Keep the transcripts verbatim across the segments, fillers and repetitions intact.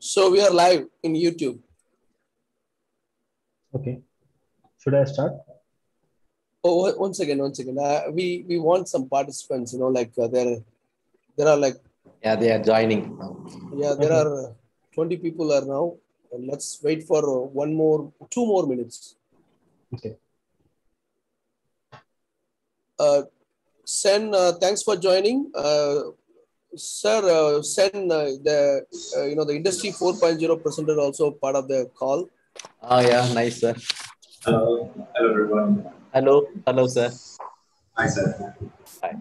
So we are live in YouTube. Okay. Should I start? Oh, one second, one second. Uh, we we want some participants. You know, like uh, there, there are like yeah, they are joining. Yeah, there Okay. are twenty people are now. And let's wait for uh, one more, two more minutes. Okay. Uh, Sen, uh, thanks for joining. Uh, sir, uh, Sen, uh, the uh, you know the Industry four point oh presenter also part of the call. Oh yeah, nice sir. Hello, hello everyone. Hello, hello sir. Hi sir. Hi.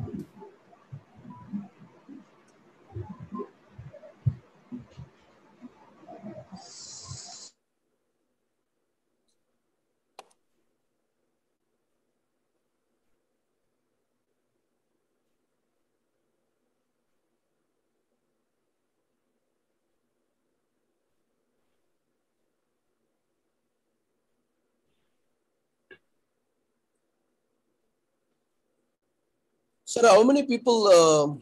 Sir, how many people uh,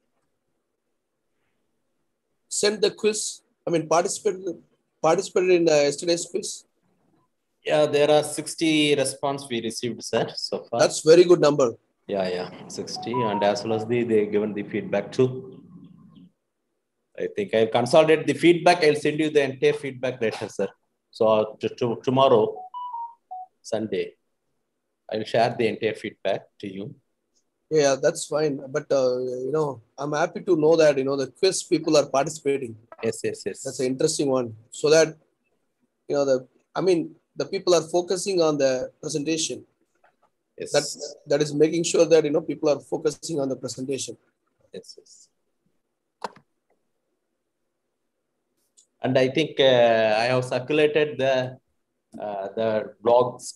sent the quiz? I mean, participated participated in uh, yesterday's quiz. Yeah, there are sixty response we received, sir, so far. That's very good number. Yeah, yeah, sixty, and as well as the they given the feedback too. I think I'll consolidate the feedback. I'll send you the entire feedback later, sir. So to, to, tomorrow, Sunday, I'll share the entire feedback to you. Yeah, that's fine. But uh, you know, I'm happy to know that you know the quiz people are participating. Yes, yes, yes. That's an interesting one. So that you know the, I mean, the people are focusing on the presentation. Yes. That that is making sure that you know people are focusing on the presentation. Yes, yes. And I think uh, I have circulated the uh, the blogs.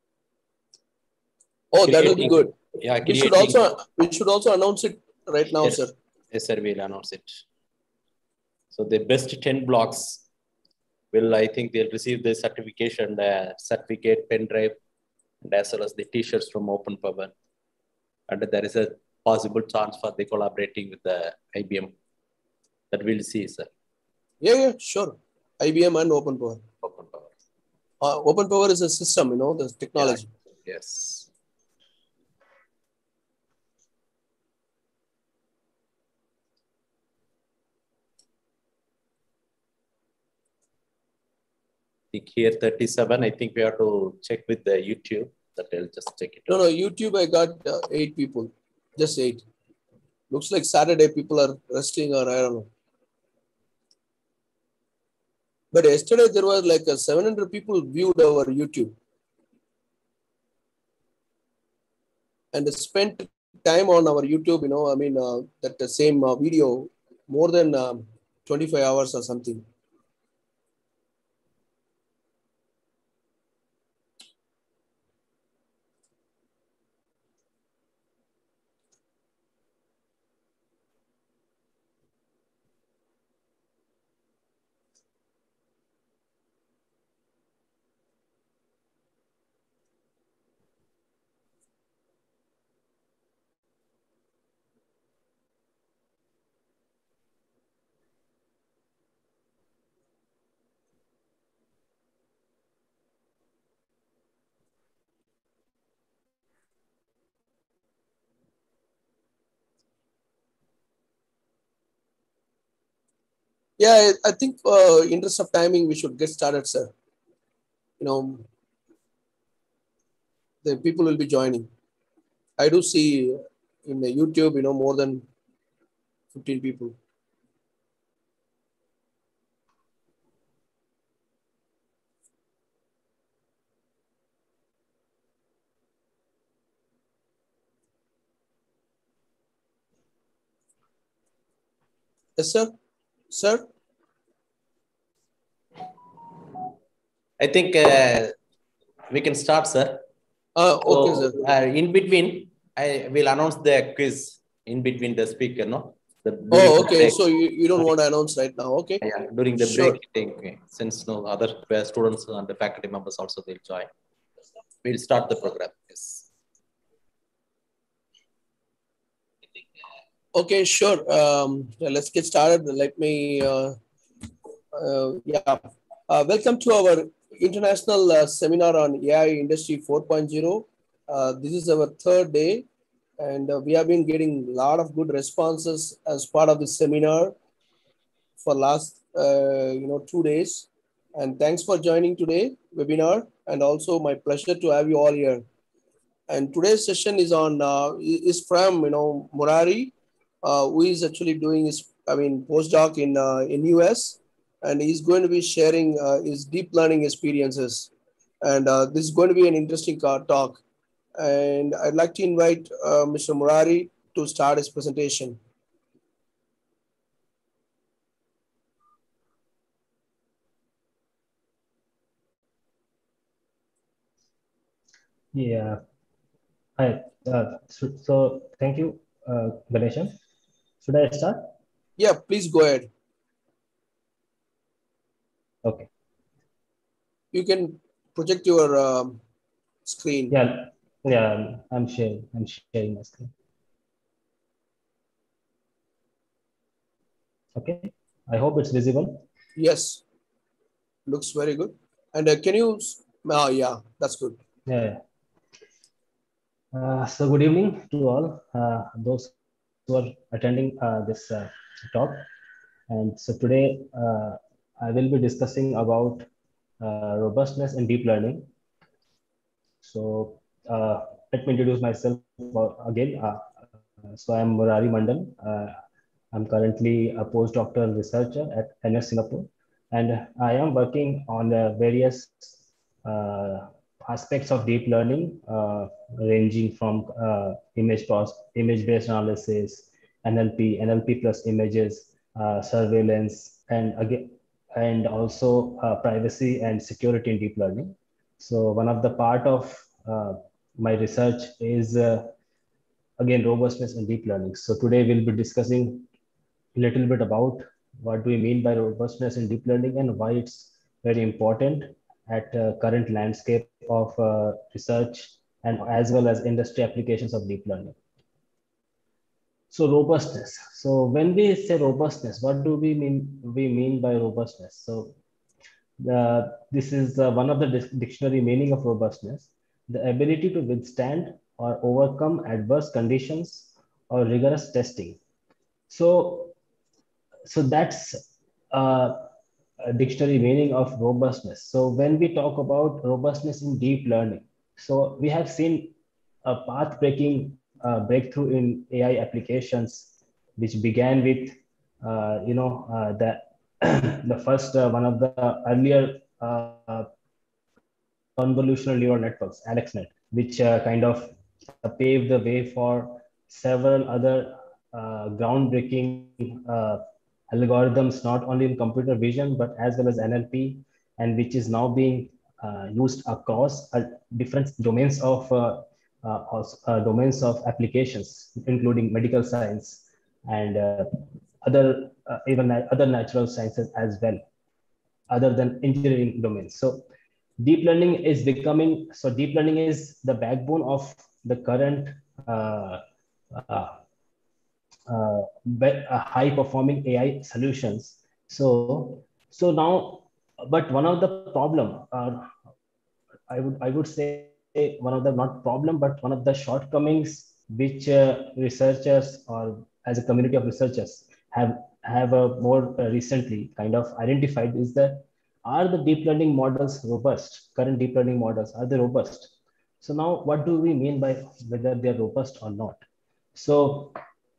Oh, that will be good. Yeah, we should also we should also announce it right now, yes. sir. Yes, sir. We'll announce it. So the best ten blocks will, I think, they'll receive the certification, the certificate, pen drive, and as well as the T-shirts from Open Power. And there is a possible chance for the collaborating with the I B M. That we'll see, sir. Yeah, yeah, sure. I B M and Open Power. Open Power. Uh, Open Power is a system, you know, the technology. Yeah. Yes. I think here thirty-seven. I think we have to check with the YouTube. That I'll just check it. No, out. no, YouTube. I got uh, eight people, just eight. Looks like Saturday people are resting, or I don't know. But yesterday there was like a seven hundred people viewed our YouTube and spent time on our YouTube. You know, I mean, uh, that the same uh, video more than um, twenty-five hours or something. Yeah, I think uh, interest of timing, we should get started, sir. You know, the people will be joining. I do see in the YouTube, you know, more than fifteen people. Yes, sir. Sir? I think uh, we can start, sir. Uh, okay, so, sir. Uh, in between, I will announce the quiz in between the speaker, no? The, oh, okay. The so you, you don't want to announce right now, okay? Yeah, during the sure. break, I think, since no other students and the faculty members also will join. We'll start the program. Yes. Okay, sure. Um, yeah, let's get started. Let me uh, Uh, yeah. Uh, welcome to our international uh, seminar on A I Industry four point oh. Uh, this is our third day, and uh, we have been getting a lot of good responses as part of the seminar for last uh, you know two days. And thanks for joining today webinar. And also my pleasure to have you all here. And today's session is on uh, is from you know Murari, uh, who is actually doing his I mean postdoc in uh, in U S, and he's going to be sharing uh, his deep learning experiences. And uh, this is going to be an interesting talk. And I'd like to invite uh, Mister Murari to start his presentation. Yeah. Hi. Uh, so, so thank you, uh, Ganeshan. Should I start? Yeah, please go ahead. Okay. You can project your um, screen. Yeah. Yeah. I'm sharing. I'm sharing my screen. Okay. I hope it's visible. Yes. Looks very good. And uh, can you? Oh, yeah, that's good. Yeah. Uh, so good evening to all uh, those who are attending uh, this uh, talk. And so today uh, I will be discussing about uh, robustness in deep learning. So uh, let me introduce myself again. Uh, so I am Murari Mandal. Uh, I'm currently a postdoctoral researcher at N S Singapore, and I am working on uh, various uh, aspects of deep learning, uh, ranging from uh, image image-based analysis, N L P, N L P plus images, uh, surveillance, and again, and also uh, privacy and security in deep learning. So one of the part of uh, my research is uh, again robustness in deep learning. So today we'll be discussing a little bit about what do we mean by robustness in deep learning and why it's very important at uh, current landscape of uh, research and as well as industry applications of deep learning. So robustness. So when we say robustness, what do we mean? We mean by robustness. So the, this is uh, one of the dictionary meaning of robustness: the ability to withstand or overcome adverse conditions or rigorous testing. So, so that's uh, a dictionary meaning of robustness. So when we talk about robustness in deep learning, so we have seen a path-breaking uh, breakthrough in A I applications, which began with, uh, you know, uh, the the first uh, one of the earlier uh, convolutional neural networks, AlexNet, which uh, kind of uh, paved the way for several other uh, groundbreaking uh, algorithms, not only in computer vision, but as well as N L P, and which is now being uh, used across uh, different domains of uh, uh, uh, domains of applications, including medical science and uh, other uh, even other natural sciences as well, other than engineering domains. So deep learning is becoming, so deep learning is the backbone of the current uh, uh, uh, uh, high performing A I solutions. So, so now, but one of the problem, uh, I would, I would say one of the not problem, but one of the shortcomings which uh, researchers or as a community of researchers have, have uh, more uh, recently kind of identified is that are the deep learning models robust? Current deep learning models, are they robust? So now what do we mean by whether they're robust or not? So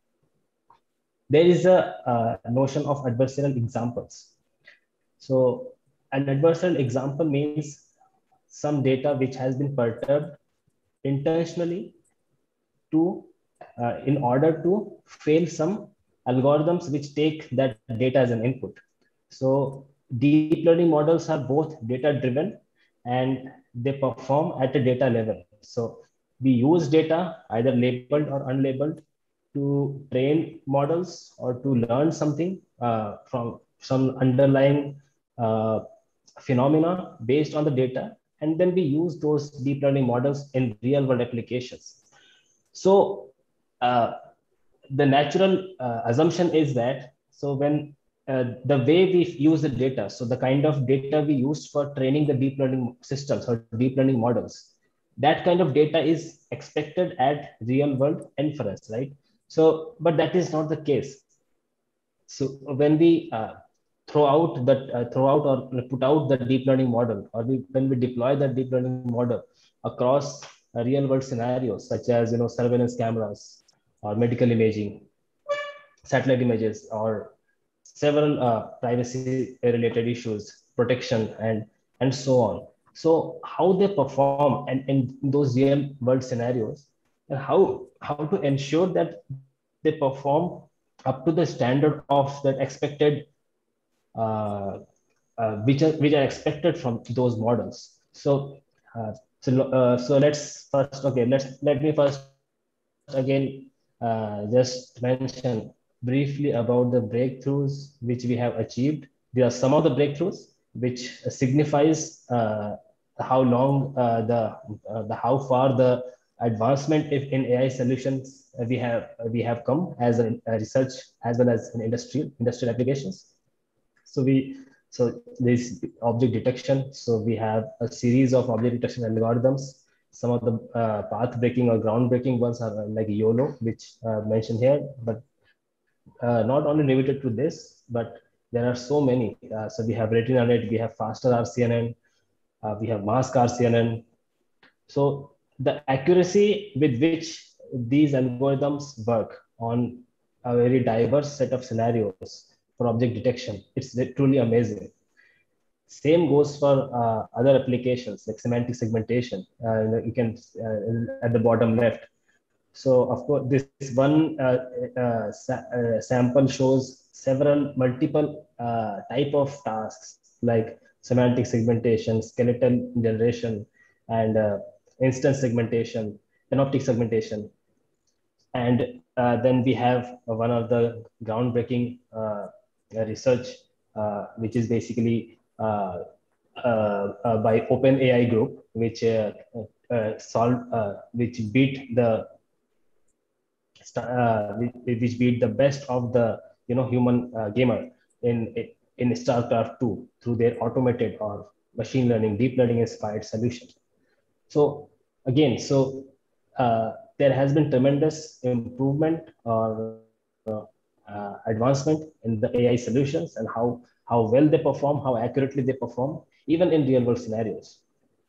there is a, a notion of adversarial examples. So an adversarial example means some data which has been perturbed intentionally to uh, in order to fail some algorithms which take that data as an input. So deep learning models are both data driven and they perform at a data level. So we use data either labeled or unlabeled to train models or to learn something uh, from some underlying uh, phenomena based on the data, and then we use those deep learning models in real world applications. So uh, the natural uh, assumption is that so when uh, the way we use the data, so the kind of data we use for training the deep learning systems or deep learning models, that kind of data is expected at real world inference, right? So, but that is not the case. So when we uh, throw out that, uh, throw out or put out the deep learning model, or we, when we deploy the deep learning model across uh, real world scenarios, such as, you know, surveillance cameras or medical imaging, satellite images, or several uh, privacy related issues, protection, and, and so on. So how they perform and in those real world scenarios, and how, how to ensure that they perform up to the standard of that expected, uh, uh, which, are, which are expected from those models. So, uh, so, uh, so let's first, okay, let's, let me first again uh, just mention briefly about the breakthroughs which we have achieved. There are some of the breakthroughs which signifies uh, how long uh, the, uh, the how far the advancement if in A I solutions uh, we have uh, we have come as a, a research as well as in industrial industrial applications. So we so this object detection. So we have a series of object detection algorithms. Some of the uh, path-breaking or groundbreaking ones are like YOLO, which uh, mentioned here, but uh, not only limited to this, but there are so many. Uh, so we have RetinaNet, we have faster R C N N, uh, we have mask R C N N. So the accuracy with which these algorithms work on a very diverse set of scenarios for object detection, it's truly amazing. Same goes for uh, other applications like semantic segmentation. Uh, you can uh, at the bottom left. So of course, this one uh, uh, sa uh, sample shows several multiple uh, type of tasks like semantic segmentation, skeletal generation, and uh, instance segmentation, panoptic segmentation. And uh, then we have one of the groundbreaking uh, research, uh, which is basically uh, uh, uh, by OpenAI group, which uh, uh, solved, uh, which beat the, uh, which beat the best of the, you know, human uh, gamer in in StarCraft two through their automated or machine learning, deep learning inspired solutions. So again, so uh, there has been tremendous improvement or uh, uh, advancement in the A I solutions and how, how well they perform, how accurately they perform, even in real world scenarios.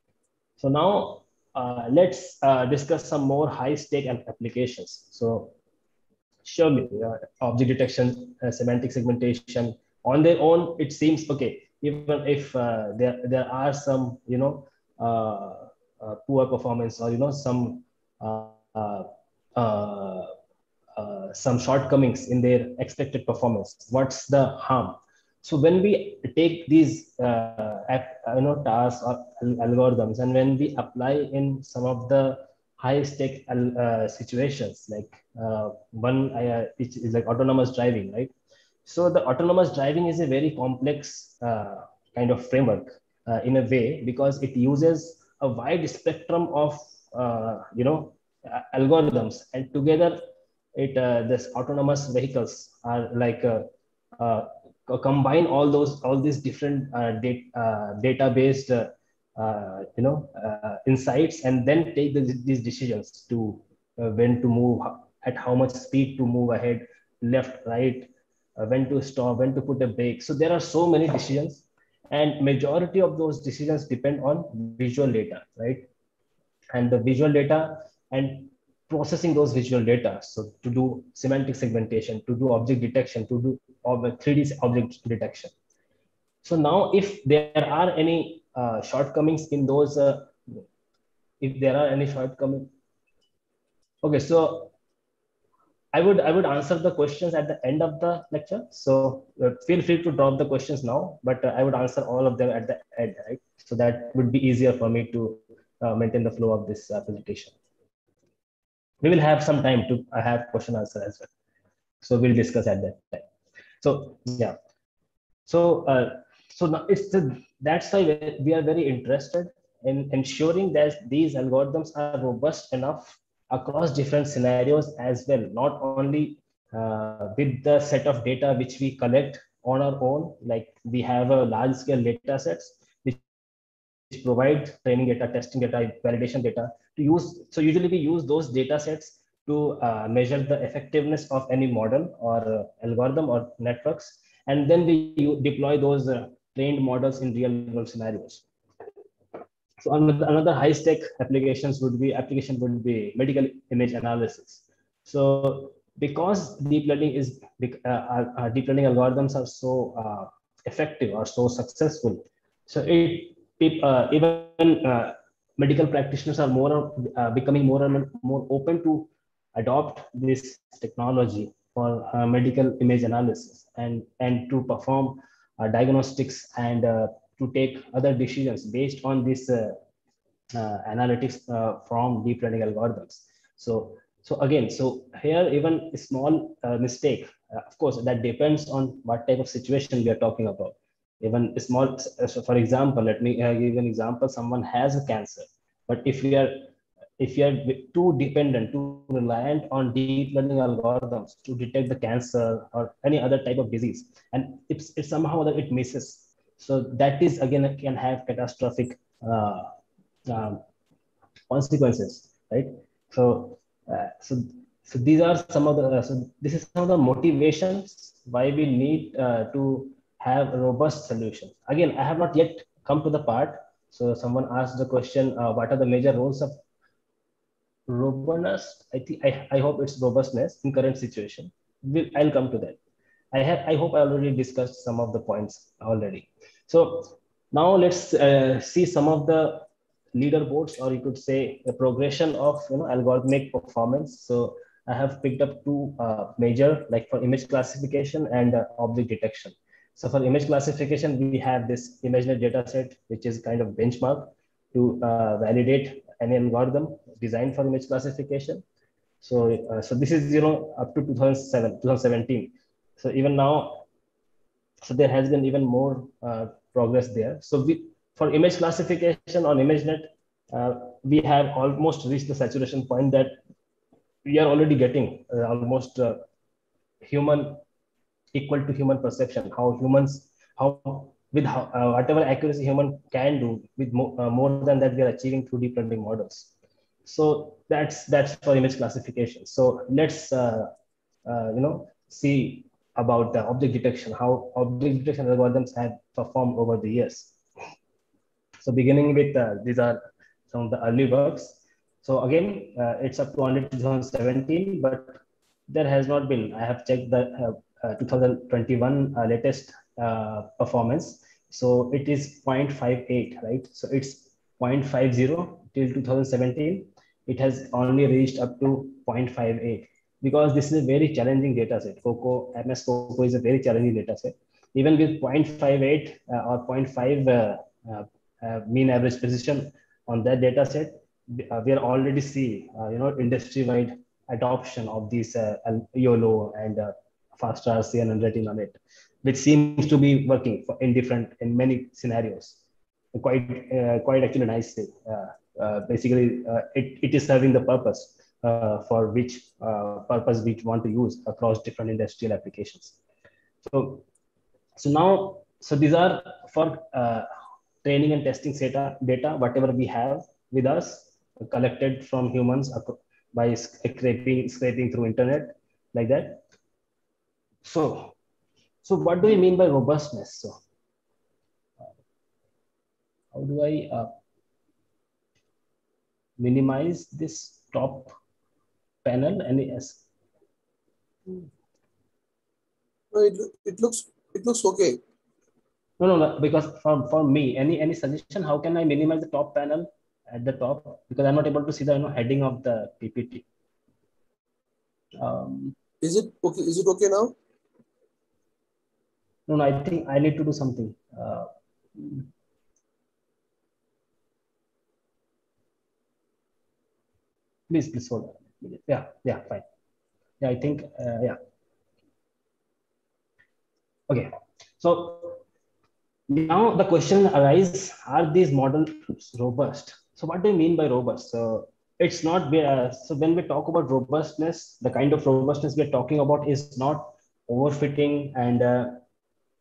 So now uh, let's uh, discuss some more high stake applications. So surely uh, object detection, uh, semantic segmentation on their own, it seems okay, even if uh, there, there are some, you know, uh, uh, poor performance or, you know, some uh, uh, uh, uh, some shortcomings in their expected performance. What's the harm? So when we take these uh, app, you know, tasks or algorithms, and when we apply in some of the high stake uh, situations, like uh, one uh, which is like autonomous driving, right? So the autonomous driving is a very complex uh, kind of framework uh, in a way, because it uses a wide spectrum of uh, you know algorithms, and together it uh, this autonomous vehicles are like uh, uh, combine all those all these different uh, data uh, data based uh, uh, you know uh, insights, and then take the, these decisions to uh, when to move, at how much speed to move ahead, left, right, uh, when to stop, when to put a brake. So there are so many decisions, and majority of those decisions depend on visual data, right? And the visual data and processing those visual data. So to do semantic segmentation, to do object detection, to do three D object detection. So now if there are any uh, shortcomings in those, uh, if there are any shortcomings, okay, so I would I would answer the questions at the end of the lecture. So uh, feel free to drop the questions now, but uh, I would answer all of them at the end, right? So that would be easier for me to uh, maintain the flow of this uh, presentation. We will have some time to uh, have question answer as well. So we'll discuss at that time. So yeah, so uh, so now it's the, that's why we are very interested in ensuring that these algorithms are robust enough across different scenarios as well, not only uh, with the set of data which we collect on our own. Like we have a large scale data sets which provide training data, testing data, validation data to use. So usually we use those data sets to uh, measure the effectiveness of any model or uh, algorithm or networks. And then we deploy those uh, trained models in real world scenarios. So another, another high stake applications would be application would be medical image analysis. So because deep learning is uh, our, our deep learning algorithms are so uh, effective or so successful, so it, it uh, even uh, medical practitioners are more uh, becoming more and more open to adopt this technology for uh, medical image analysis and and to perform uh, diagnostics and uh, to take other decisions based on this uh, uh, analytics uh, from deep learning algorithms. So, so again, so here even a small uh, mistake, uh, of course, that depends on what type of situation we are talking about. Even a small, so for example, let me uh, give an example. Someone has a cancer, but if we are if you are too dependent, too reliant on deep learning algorithms to detect the cancer or any other type of disease, and it's, it's somehow that it misses, so that is again can have catastrophic uh, um, consequences, right? So, uh, so, so these are some of the. Uh, so this is some of the motivations why we need uh, to have robust solutions. Again, I have not yet come to the part. So someone asked the question: uh, what are the major roles of robustness? I think I, I hope it's robustness in current situation. We'll, I'll come to that. I have I hope I already discussed some of the points already. So now let's uh, see some of the leaderboards, or you could say the progression of you know algorithmic performance. So I have picked up two uh, major, like for image classification and uh, object detection. So for image classification, we have this ImageNet dataset, which is kind of benchmark to uh, validate any algorithm designed for image classification. So, uh, so this is you know up to two thousand seven, twenty seventeen. So even now, so there has been even more uh, progress there. So we, for image classification on ImageNet, uh, we have almost reached the saturation point that we are already getting uh, almost uh, human equal to human perception. How humans, how with how, uh, whatever accuracy human can do, with mo uh, more than that we are achieving through deep learning models. So that's that's for image classification. So let's uh, uh, you know see about the object detection, how object detection algorithms have performed over the years. So beginning with uh, these are some of the early works. So again, uh, it's up to only two thousand seventeen, but there has not been. I have checked the uh, uh, two thousand twenty-one uh, latest uh, performance. So it is zero point five eight, right? So it's zero point five zero till two thousand seventeen. It has only reached up to zero point five eight. Because this is a very challenging data set. COCO, M S COCO is a very challenging data set. Even with zero point five eight uh, or zero point five uh, uh, uh, mean average precision on that data set, uh, we are already seeing uh, you know industry-wide adoption of these uh, YOLO and uh, FastRC and Retinonit, which seems to be working for in different in many scenarios. Quite uh, quite actually nicely. Uh, uh, basically, uh, it, it is serving the purpose. Uh, for which uh, purpose we want to use across different industrial applications. So, so now, so these are for uh, training and testing data, data, whatever we have with us, collected from humans by scraping, scraping through internet, like that. So, so what do we mean by robustness? So, how do I uh, minimize this top panel? Any S? No, it, it looks it looks okay. No, no, no, because for, for me, any any suggestion, how can I minimize the top panel at the top? Because I'm not able to see the you know, heading of the P P T. Um, is it okay? Is it okay now? No, no, I think I need to do something. Uh, please, please hold on. Yeah, yeah, fine. Yeah, I think, uh, yeah. Okay, so now the question arises, are these models robust? So what do you mean by robust? So it's not, uh, so when we talk about robustness, the kind of robustness we're talking about is not overfitting and uh,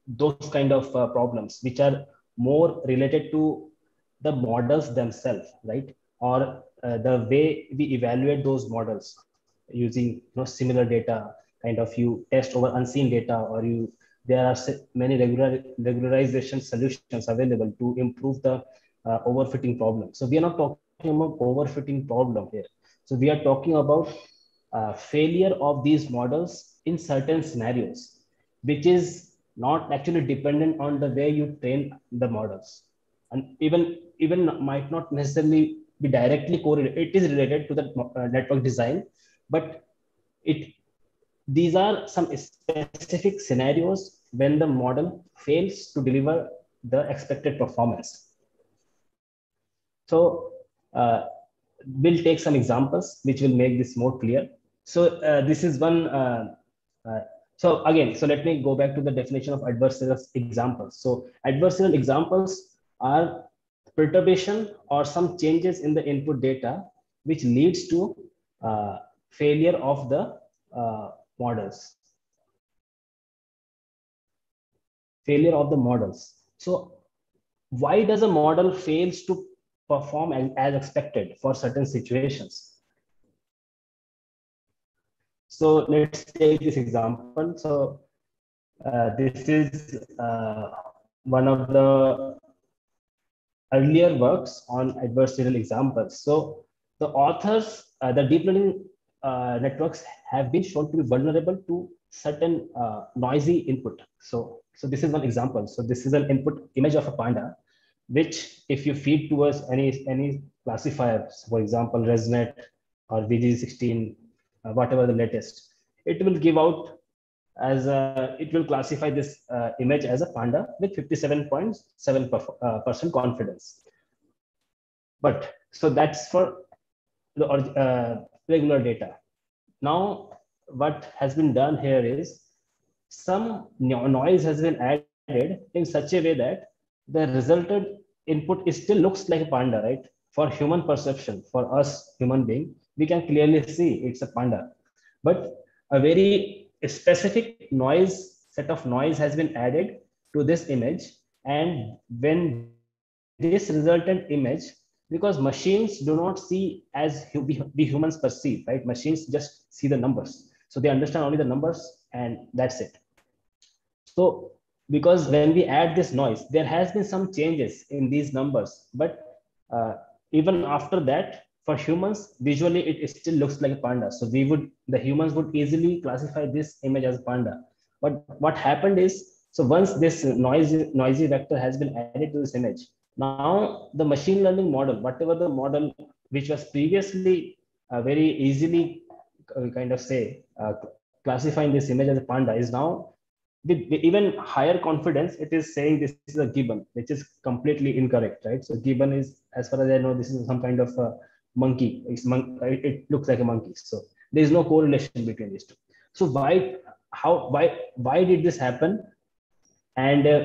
those kind of uh, problems which are more related to the models themselves, right? Or uh, the way we evaluate those models using, you know, similar data, kind of you test over unseen data, or you, there are many regular regularization solutions available to improve the uh, overfitting problem. So we are not talking about overfitting problem here. So we are talking about uh, failure of these models in certain scenarios, which is not actually dependent on the way you train the models, and even even might not necessarily be directly correlated. It is related to the uh, network design, but it, these are some specific scenarios when the model fails to deliver the expected performance. So uh, we'll take some examples which will make this more clear. So uh, this is one. Uh, uh, so again, so let me go back to the definition of adversarial examples. So adversarial examples are perturbation or some changes in the input data which leads to uh, failure of the uh, models. Failure of the models. So why does a model fails to perform as, as expected for certain situations? So let's take this example. So uh, this is uh, one of the earlier works on adversarial examples. So the authors, uh, the deep learning uh, networks have been shown to be vulnerable to certain uh, noisy input. So, so this is one example. So this is an input image of a panda, which if you feed towards any, any classifiers, for example, ResNet or V G sixteen, uh, whatever the latest, it will give out as a, it will classify this uh, image as a panda with fifty-seven point seven percent confidence. But so that's for the uh, regular data. Now, what has been done here is some noise has been added in such a way that the resulted input is still looks like a panda, right? For human perception, for us human being, we can clearly see it's a panda. But a very specific noise, set of noise has been added to this image. And when this resultant image, because machines do not see as we, we humans perceive, right? Machines just see the numbers. So they understand only the numbers and that's it. So because when we add this noise, there has been some changes in these numbers, but uh, even after that, for humans, visually it still looks like a panda. So we would, the humans would easily classify this image as a panda. But what happened is, so once this noisy, noisy vector has been added to this image, now the machine learning model, whatever the model which was previously uh, very easily uh, kind of say uh, classifying this image as a panda, is now with even higher confidence, it is saying this is a gibbon, which is completely incorrect, right? So gibbon is, as far as I know, this is some kind of a monkey. It's mon it, it looks like a monkey. So there is no correlation between these two. So why, how, why, why did this happen? And uh,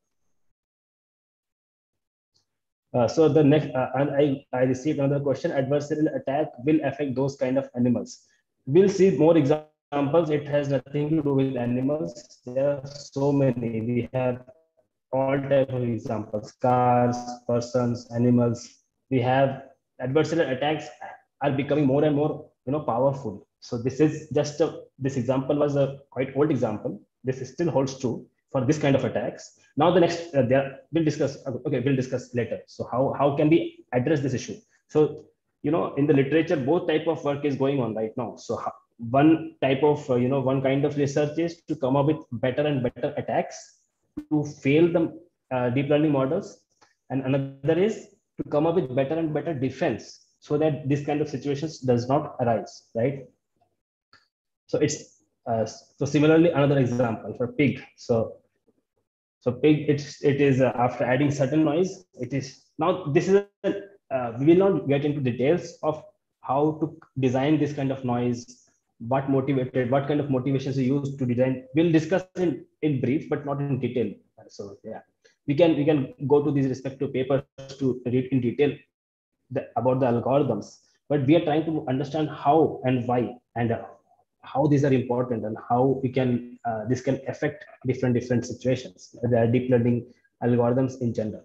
uh, so the next, uh, and I, I received another question: adversarial attack will affect those kind of animals. We'll see more examples. Examples, it has nothing to do with animals. There are so many. We have all types of examples: cars, persons, animals. We have adversarial attacks are becoming more and more, you know, powerful. So this is just a, this example was a quite old example. This still holds true for this kind of attacks. Now the next, uh, there we'll discuss. Okay, we'll discuss later. So how how can we address this issue? So you know, in the literature, both type of work is going on right now. So how, one type of, uh, you know, one kind of research is to come up with better and better attacks to fail the uh, deep learning models. And another is to come up with better and better defense so that this kind of situations does not arise, right? So it's, uh, so similarly, another example for pig. So, so pig, it's, it is uh, after adding certain noise, it is, now this is, a, uh, we will not get into details of how to design this kind of noise, what motivated, what kind of motivations you use to design. We'll discuss in, in brief, but not in detail. So yeah, we can we can go to these respective papers to read in detail the, about the algorithms. But we are trying to understand how and why, and uh, how these are important and how we can uh, this can affect different different situations. There are deep learning algorithms in general.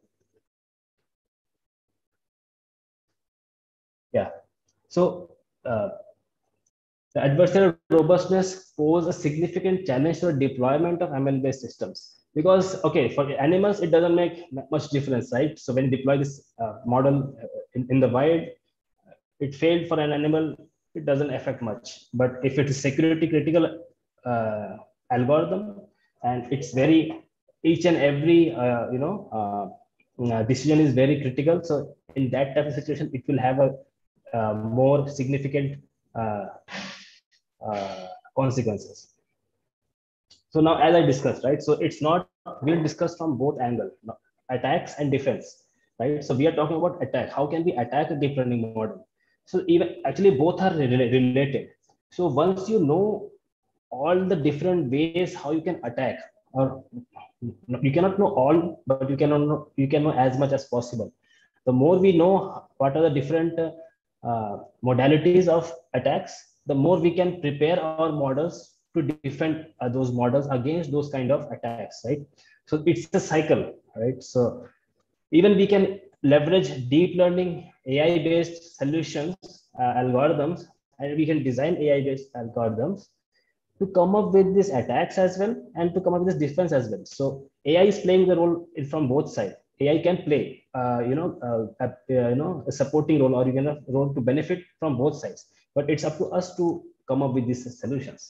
Yeah. So uh, the adversarial robustness pose a significant challenge to the deployment of M L-based systems. Because, okay, for animals, it doesn't make much difference, right? So when you deploy this uh, model in, in the wild, it failed for an animal, it doesn't affect much. But if it is security critical uh, algorithm, and it's very, each and every, uh, you know, uh, uh, decision is very critical. So in that type of situation, it will have a uh, more significant uh, uh, consequences. So now, as I discussed, right? So it's not, we'll discuss from both angles, attacks and defense, right? So we are talking about attack. How can we attack a deep learning model? So even actually both are related. So once you know all the different ways how you can attack, or you cannot know all, but you cannot know, you can know as much as possible. The more we know what are the different uh, modalities of attacks, the more we can prepare our models to defend uh, those models against those kind of attacks, right? So it's a cycle, right? So even we can leverage deep learning A I-based solutions, uh, algorithms, and we can design A I-based algorithms to come up with these attacks as well and to come up with this defense as well. So A I is playing the role from both sides. A I can play, uh, you know, uh, a, uh, you know, a supporting role or even a role to benefit from both sides. But it's up to us to come up with these solutions.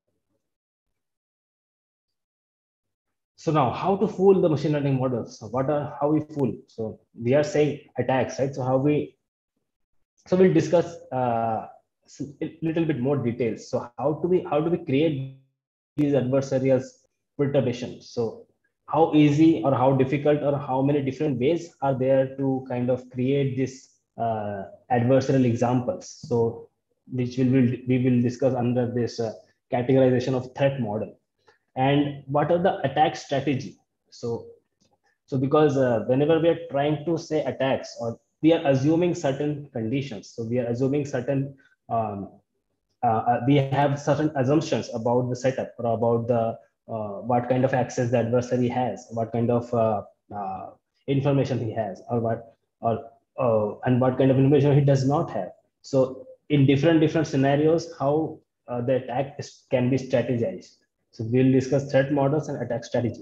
So now, how to fool the machine learning models? What are how we fool? So we are saying attacks, right? So how we? So we'll discuss uh, a little bit more details. So how do we how do we create these adversarial perturbations? So how easy or how difficult or how many different ways are there to kind of create this uh, adversarial examples? So which will we, we will discuss under this uh, categorization of threat model. And what are the attack strategy? So, so because uh, whenever we are trying to say attacks, or we are assuming certain conditions, so we are assuming certain, um, uh, we have certain assumptions about the setup or about the uh, what kind of access the adversary has, what kind of uh, uh, information he has, or what, or uh, and what kind of information he does not have. So in different different scenarios, how uh, the attack is, can be strategized. So we'll discuss threat models and attack strategy.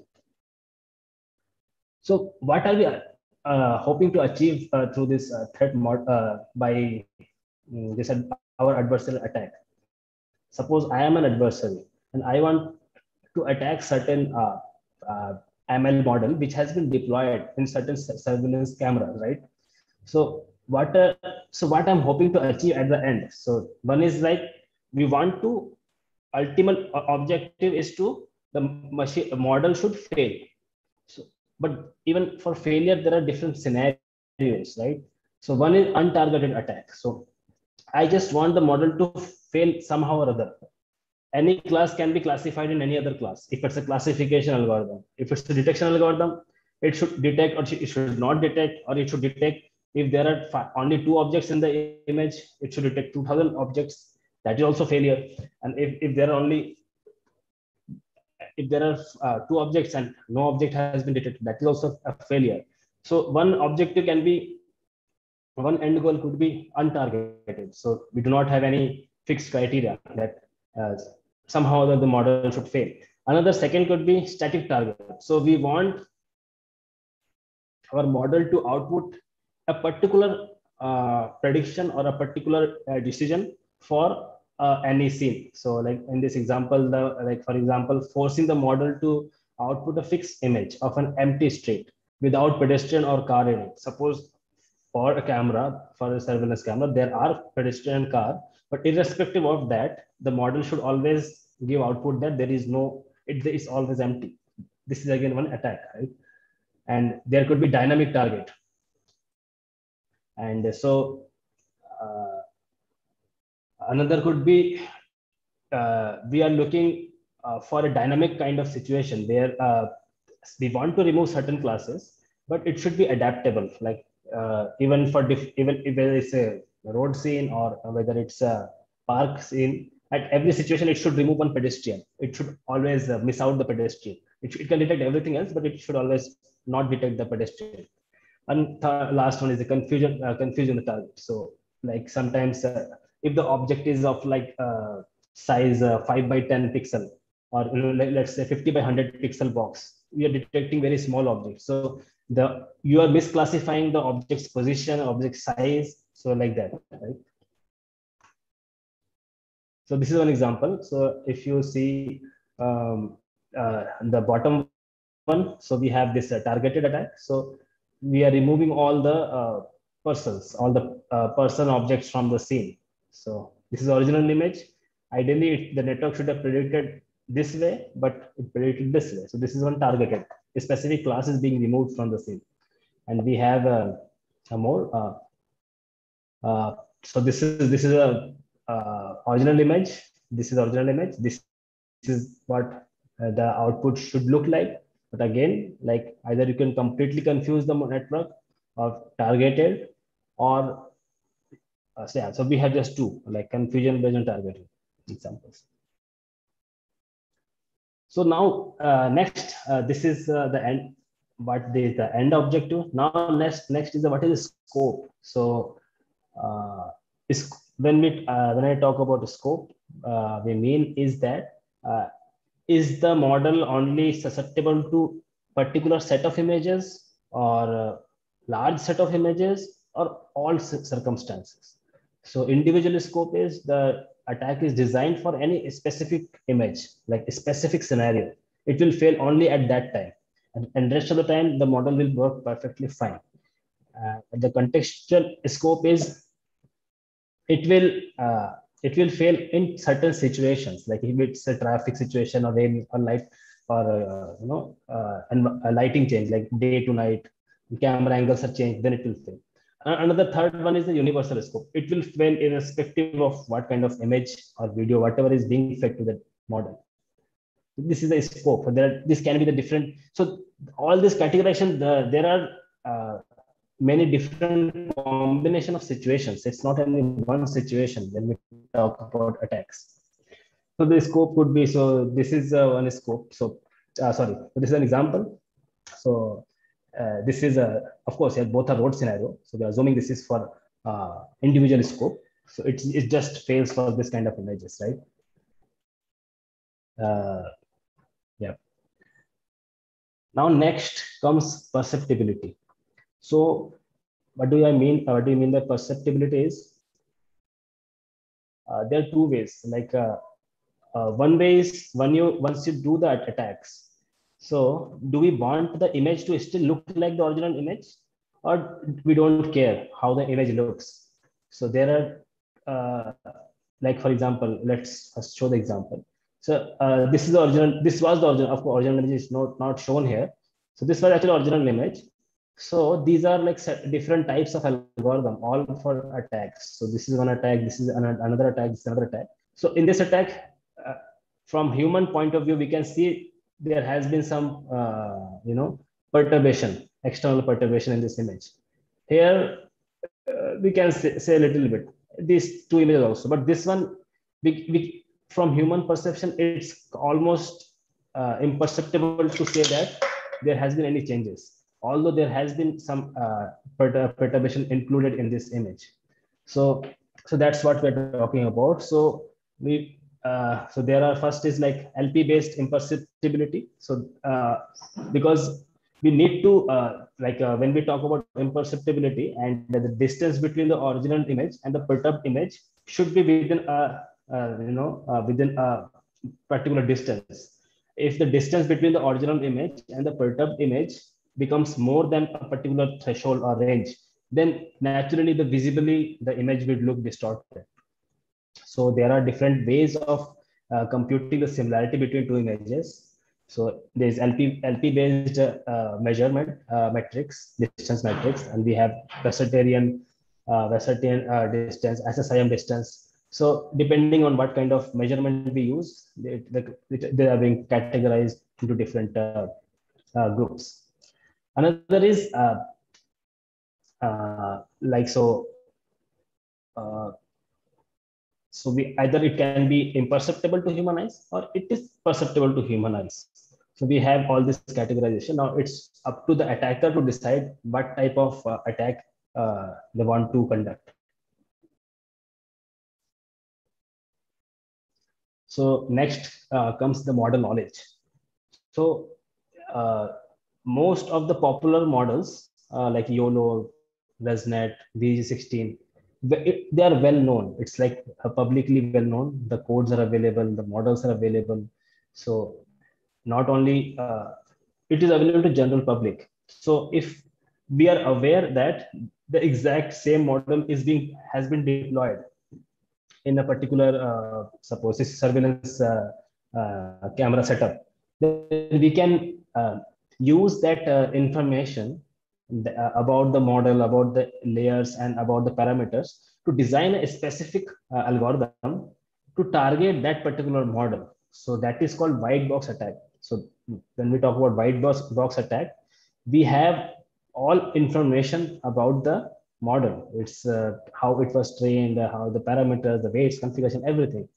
So what are we uh, hoping to achieve uh, through this uh, threat mod uh, by um, this ad our adversarial attack? Suppose I am an adversary and I want to attack certain uh, uh, M L model which has been deployed in certain surveillance cameras, right? So what uh, so what I'm hoping to achieve at the end? So one is like we want to ultimate objective is to the machine model should fail. So, but even for failure, there are different scenarios, right? So one is untargeted attack. So I just want the model to fail somehow or other. Any class can be classified in any other class. If it's a classification algorithm, if it's a detection algorithm, it should detect or it should not detect, or it should detect if there are only two objects in the image, it should detect two thousand objects. That is also failure. And if, if there are only, if there are uh, two objects and no object has been detected, that is also a failure. So one objective can be, one end goal could be untargeted. So we do not have any fixed criteria that uh, somehow that the model should fail. Another second could be static target. So we want our model to output a particular uh, prediction or a particular uh, decision for uh, any scene. So like in this example, the like for example, forcing the model to output a fixed image of an empty street without pedestrian or car in it. Suppose for a camera, for a surveillance camera, there are pedestrian and car, but irrespective of that, the model should always give output that there is no, it is always empty. This is again one attack, right? And there could be dynamic target. And so uh, another could be, uh, we are looking uh, for a dynamic kind of situation where uh, we want to remove certain classes, but it should be adaptable. Like uh, even for, diff even if it's a road scene or whether it's a park scene, at every situation, it should remove one pedestrian. It should always uh, miss out the pedestrian. It, should, it can detect everything else, but it should always not detect the pedestrian. And th last one is the confusion, uh, confusion the target. So like sometimes uh, if the object is of like uh, size uh, five by ten pixel, or you know, let, let's say fifty by one hundred pixel box, we are detecting very small objects. So the you are misclassifying the object's position, object size, so like that, right? So this is one example. So if you see um, uh, the bottom one, so we have this uh, targeted attack. So we are removing all the uh, persons, all the uh, person objects from the scene. So this is the original image. Ideally, it, the network should have predicted this way, but it predicted this way. So this is one targeted. A specific class is being removed from the scene. And we have a, a more. Uh, uh, so this is this is a uh, original image. This is the original image. This, this is what uh, the output should look like. But again, like either you can completely confuse the network or targeted, or uh, so yeah. So we have just two, like confusion based on targeted examples. So now uh, next, uh, this is uh, the end. What the, the end objective. Now next next is the, what is the scope. So uh, is when we uh, when I talk about the scope, uh, we mean is that uh, is the model only susceptible to particular set of images, or uh, large set of images, or all circumstances. So individual scope is the attack is designed for any specific image, like a specific scenario. It will fail only at that time, and, and rest of the time the model will work perfectly fine. Uh, the contextual scope is it will uh, it will fail in certain situations, like if it's a traffic situation, or rain, or light, or uh, you know uh, and a lighting change, like day to night, camera angles are changed, then it will fail. Another third one is the universal scope. It will fail irrespective of what kind of image or video, whatever is being fed to the model. This is the scope. There, this can be the different. So all this categorization, the, there are uh, many different combination of situations. It's not only one situation when we talk about attacks. So the scope could be, so this is uh, one scope. So uh, sorry, this is an example. So uh, this is a, of course, yeah, both are road scenario. So we are assuming this is for uh, individual scope. So it, it just fails for this kind of images, right? Uh, yeah. Now next comes perceptibility. So what do I mean? What do you mean by perceptibility is? Uh, there are two ways. Like uh, uh, one way is when you once you do the attacks. So do we want the image to still look like the original image, or we don't care how the image looks? So there are, uh, like for example, let's show the example. So uh, this is the original. This was the original. Of course, original image is not not shown here. So this was actually original image. So these are like different types of algorithm, all for attacks. So this is one attack. This is another attack. This is another attack. So in this attack, uh, from human point of view, we can see there has been some, uh, you know, perturbation, external perturbation in this image. Here, uh, we can say, say a little bit, these two images also, but this one, we, we from human perception, it's almost uh, imperceptible to say that there has been any changes, although there has been some uh, perturbation included in this image. So, so that's what we're talking about. So we, uh, so there are, first is like L P based imperceptibility. So uh, because we need to, uh, like uh, when we talk about imperceptibility, and the distance between the original image and the perturbed image should be within a, uh, you know, uh, within a particular distance. If the distance between the original image and the perturbed image becomes more than a particular threshold or range, then naturally the visibly the image will look distorted. So there are different ways of uh, computing the similarity between two images. So there's L P L P based uh, measurement uh, metrics, distance metrics, and we have Wessartian uh, Wessartian uh, distance, S S I M distance. So depending on what kind of measurement we use, they, they, they are being categorized into different uh, uh, groups. Another is uh, uh, like so. Uh, So we either it can be imperceptible to human eyes or it is perceptible to human eyes. So we have all this categorization. Now it's up to the attacker to decide what type of uh, attack uh, they want to conduct. So next uh, comes the model knowledge. So uh, most of the popular models uh, like YOLO, ResNet, V G sixteen, they are well known. It's like uh, publicly well known. The codes are available, the models are available. So not only uh, it is available to general public. So if we are aware that the exact same model is being has been deployed in a particular uh, suppose this surveillance uh, uh, camera setup, then we can uh, use that uh, information the, uh, about the model, about the layers and about the parameters to design a specific uh, algorithm to target that particular model. So that is called white box attack. So when we talk about white box, box attack, we have all information about the model. It's uh, how it was trained, uh, how the parameters, the weights, configuration, everything.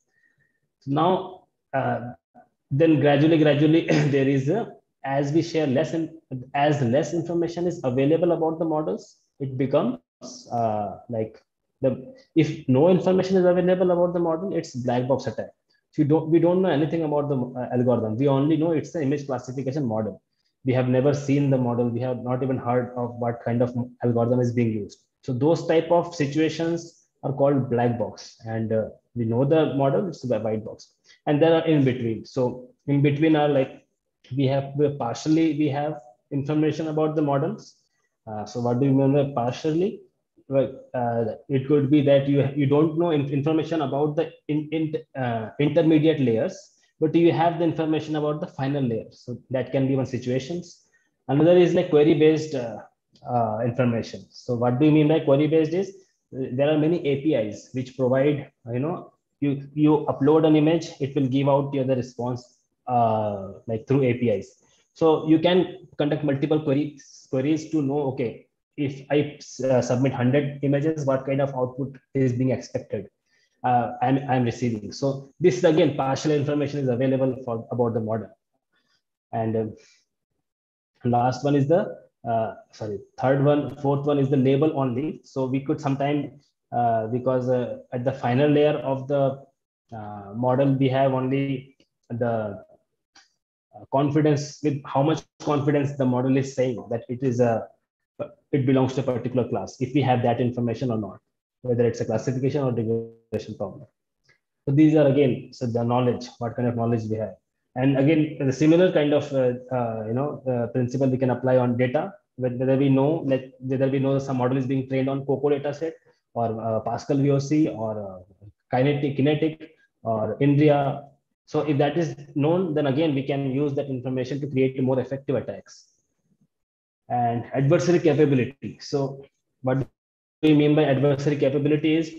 So now, uh, then gradually, gradually, there is a, as we share less, in, as less information is available about the models, it becomes uh, like the if no information is available about the model, it's black box attack. So you don't we don't know anything about the uh, algorithm. We only know it's the image classification model. We have never seen the model. We have not even heard of what kind of algorithm is being used. So those type of situations are called black box, and uh, we know the model, it's the white box, and there are in between. So in between are like we have partially we have information about the models. Uh, so what do you mean by partially? Well, uh, it could be that you you don't know information about the in, in uh, intermediate layers, but you have the information about the final layer. So that can be one situations. Another is like query based uh, uh, information. So what do you mean by query based is uh, there are many A P Is which provide, you know, you you upload an image, it will give out the other response uh, like through A P Is. So you can conduct multiple queries queries to know, okay, if I uh, submit one hundred images, what kind of output is being expected uh, I'm, I'm receiving. So this again, partial information is available for about the model. And uh, last one is the uh, sorry third one fourth one is the label only. So we could sometime uh, because uh, at the final layer of the uh, model we have only the uh, confidence, with how much confidence the model is saying that it is a it belongs to a particular class, if we have that information or not, whether it's a classification or degradation problem. So these are again, so the knowledge, what kind of knowledge we have. And again, the similar kind of uh, uh, you know uh, principle we can apply on data, whether we know like whether we know some model is being trained on COCO data set or uh, Pascal V O C or uh, kinetic kinetic or INRIA. So if that is known, then again we can use that information to create more effective attacks. And adversary capability. So what do we mean by adversary capability is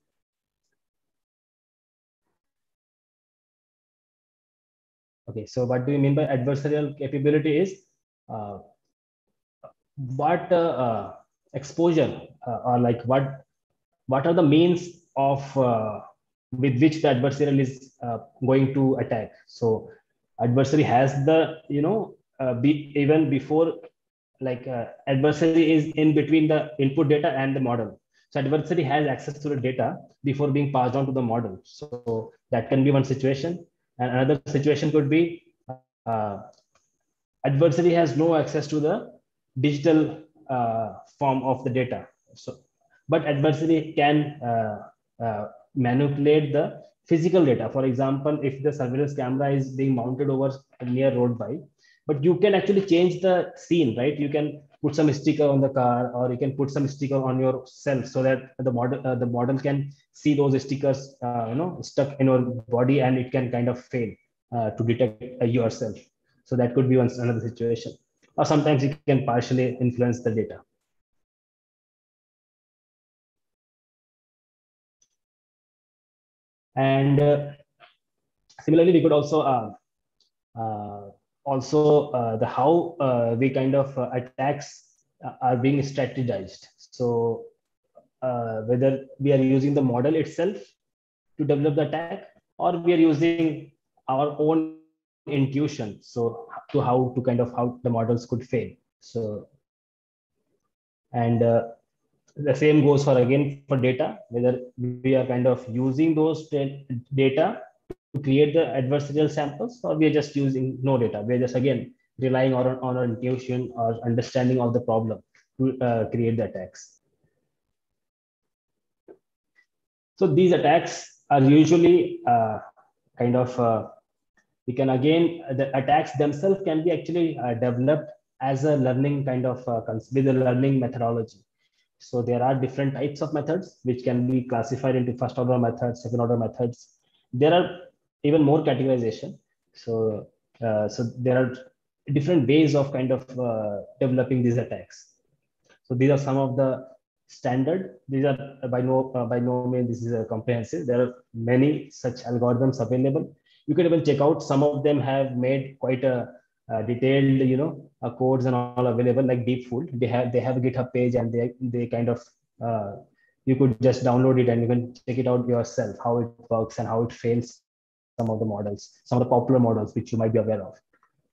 okay. So what do we mean by adversarial capability is uh, what uh, uh, exposure uh, or like what what are the means of uh, with which the adversarial is uh, going to attack. So adversary has the you know uh, be even before like uh, adversary is in between the input data and the model. So adversary has access to the data before being passed on to the model. So that can be one situation. And another situation could be uh, adversary has no access to the digital uh, form of the data. So but adversary can uh, uh, manipulate the physical data. For example, if the surveillance camera is being mounted over near road by, but you can actually change the scene, right? You can put some sticker on the car, or you can put some sticker on yourself so that the model uh, the model can see those stickers uh, you know stuck in your body, and it can kind of fail uh, to detect uh, yourself. So that could be one another situation. Or sometimes you can partially influence the data. And uh, similarly, we could also uh, uh, also uh, the how uh, we kind of uh, attacks are being strategized. So uh, whether we are using the model itself to develop the attack, or we are using our own intuition. So to how to kind of how the models could fail. So, and uh, the same goes for again for data, whether we are kind of using those data to create the adversarial samples, or we are just using no data. We are just again relying on, on our intuition or understanding of the problem to uh, create the attacks. So these attacks are usually uh, kind of, uh, we can again, the attacks themselves can be actually uh, developed as a learning kind of, uh, with a learning methodology. So there are different types of methods which can be classified into first order methods, second order methods. There are even more categorization. So, uh, so there are different ways of kind of uh, developing these attacks. So these are some of the standard. These are by no uh, by no means this is a comprehensive. There are many such algorithms available. You can even check out. Some of them have made quite a uh, detailed, you know, uh, codes and all available, like Deepfool. They have they have a GitHub page, and they they kind of uh, you could just download it and you can check it out yourself how it works and how it fails. Some of the models, some of the popular models which you might be aware of.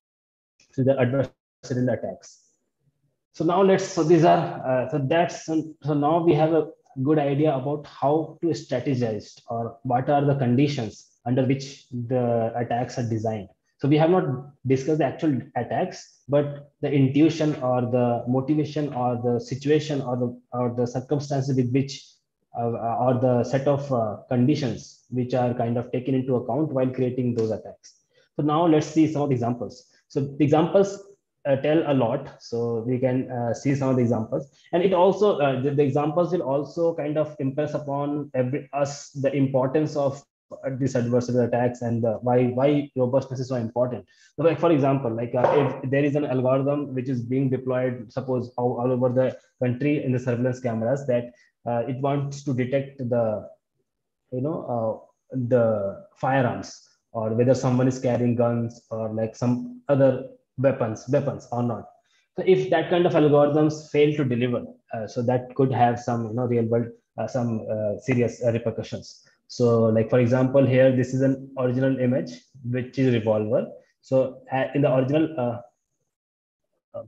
So the adversarial attacks. So now let's, so these are, uh, so that's, so now we have a good idea about how to strategize or what are the conditions under which the attacks are designed. So we have not discussed the actual attacks, but the intuition or the motivation or the situation or the, or the circumstances with which uh, or the set of uh, conditions which are kind of taken into account while creating those attacks. So now let's see some of the examples. So the examples Uh, tell a lot, so we can uh, see some of the examples, and it also uh, the, the examples will also kind of impress upon every us the importance of uh, these adversarial attacks and uh, why why robustness is so important. So like for example, like uh, if there is an algorithm which is being deployed, suppose all, all over the country in the surveillance cameras, that uh, it wants to detect the you know uh, the firearms, or whether someone is carrying guns or like some other weapons weapons or not. So if that kind of algorithms fail to deliver, uh, so that could have some you know real world uh, some uh, serious uh, repercussions. So like for example, here this is an original image which is revolver. So uh, in the original uh, uh,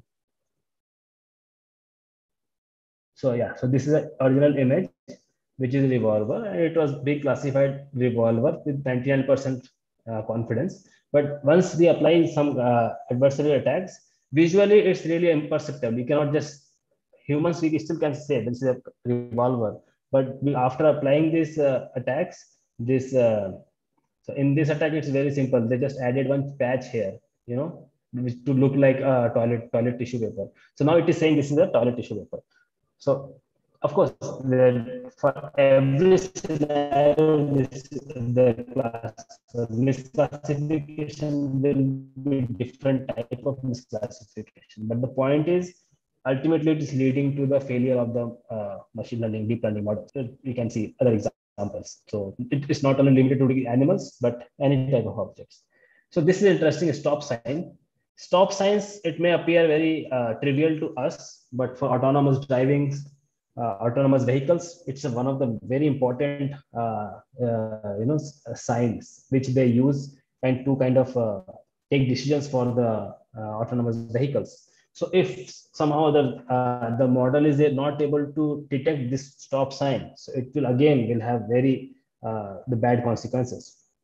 so yeah, so this is an original image which is revolver, and it was being classified revolver with ninety-nine percent uh, confidence. But once we apply some uh, adversarial attacks, visually it's really imperceptible. You cannot just, humans we still can say this is a revolver, but we, after applying these uh, attacks, this uh, so in this attack it's very simple. They just added one patch here, you know, to look like a toilet toilet tissue paper. So now it is saying this is a toilet tissue paper. So of course, for every scenario, this, the class misclassification will be different type of misclassification. But the point is, ultimately, it is leading to the failure of the uh, machine learning, deep learning model. So we can see other examples. So it is not only limited to the animals, but any type of objects. So this is interesting. Stop sign. Stop signs, it may appear very uh, trivial to us, but for autonomous driving, uh, autonomous vehicles, it's a, one of the very important uh, uh, you know signs which they use and to kind of uh, take decisions for the uh, autonomous vehicles. So if somehow the uh, the model is not able to detect this stop sign, so it will again will have very uh, the bad consequences.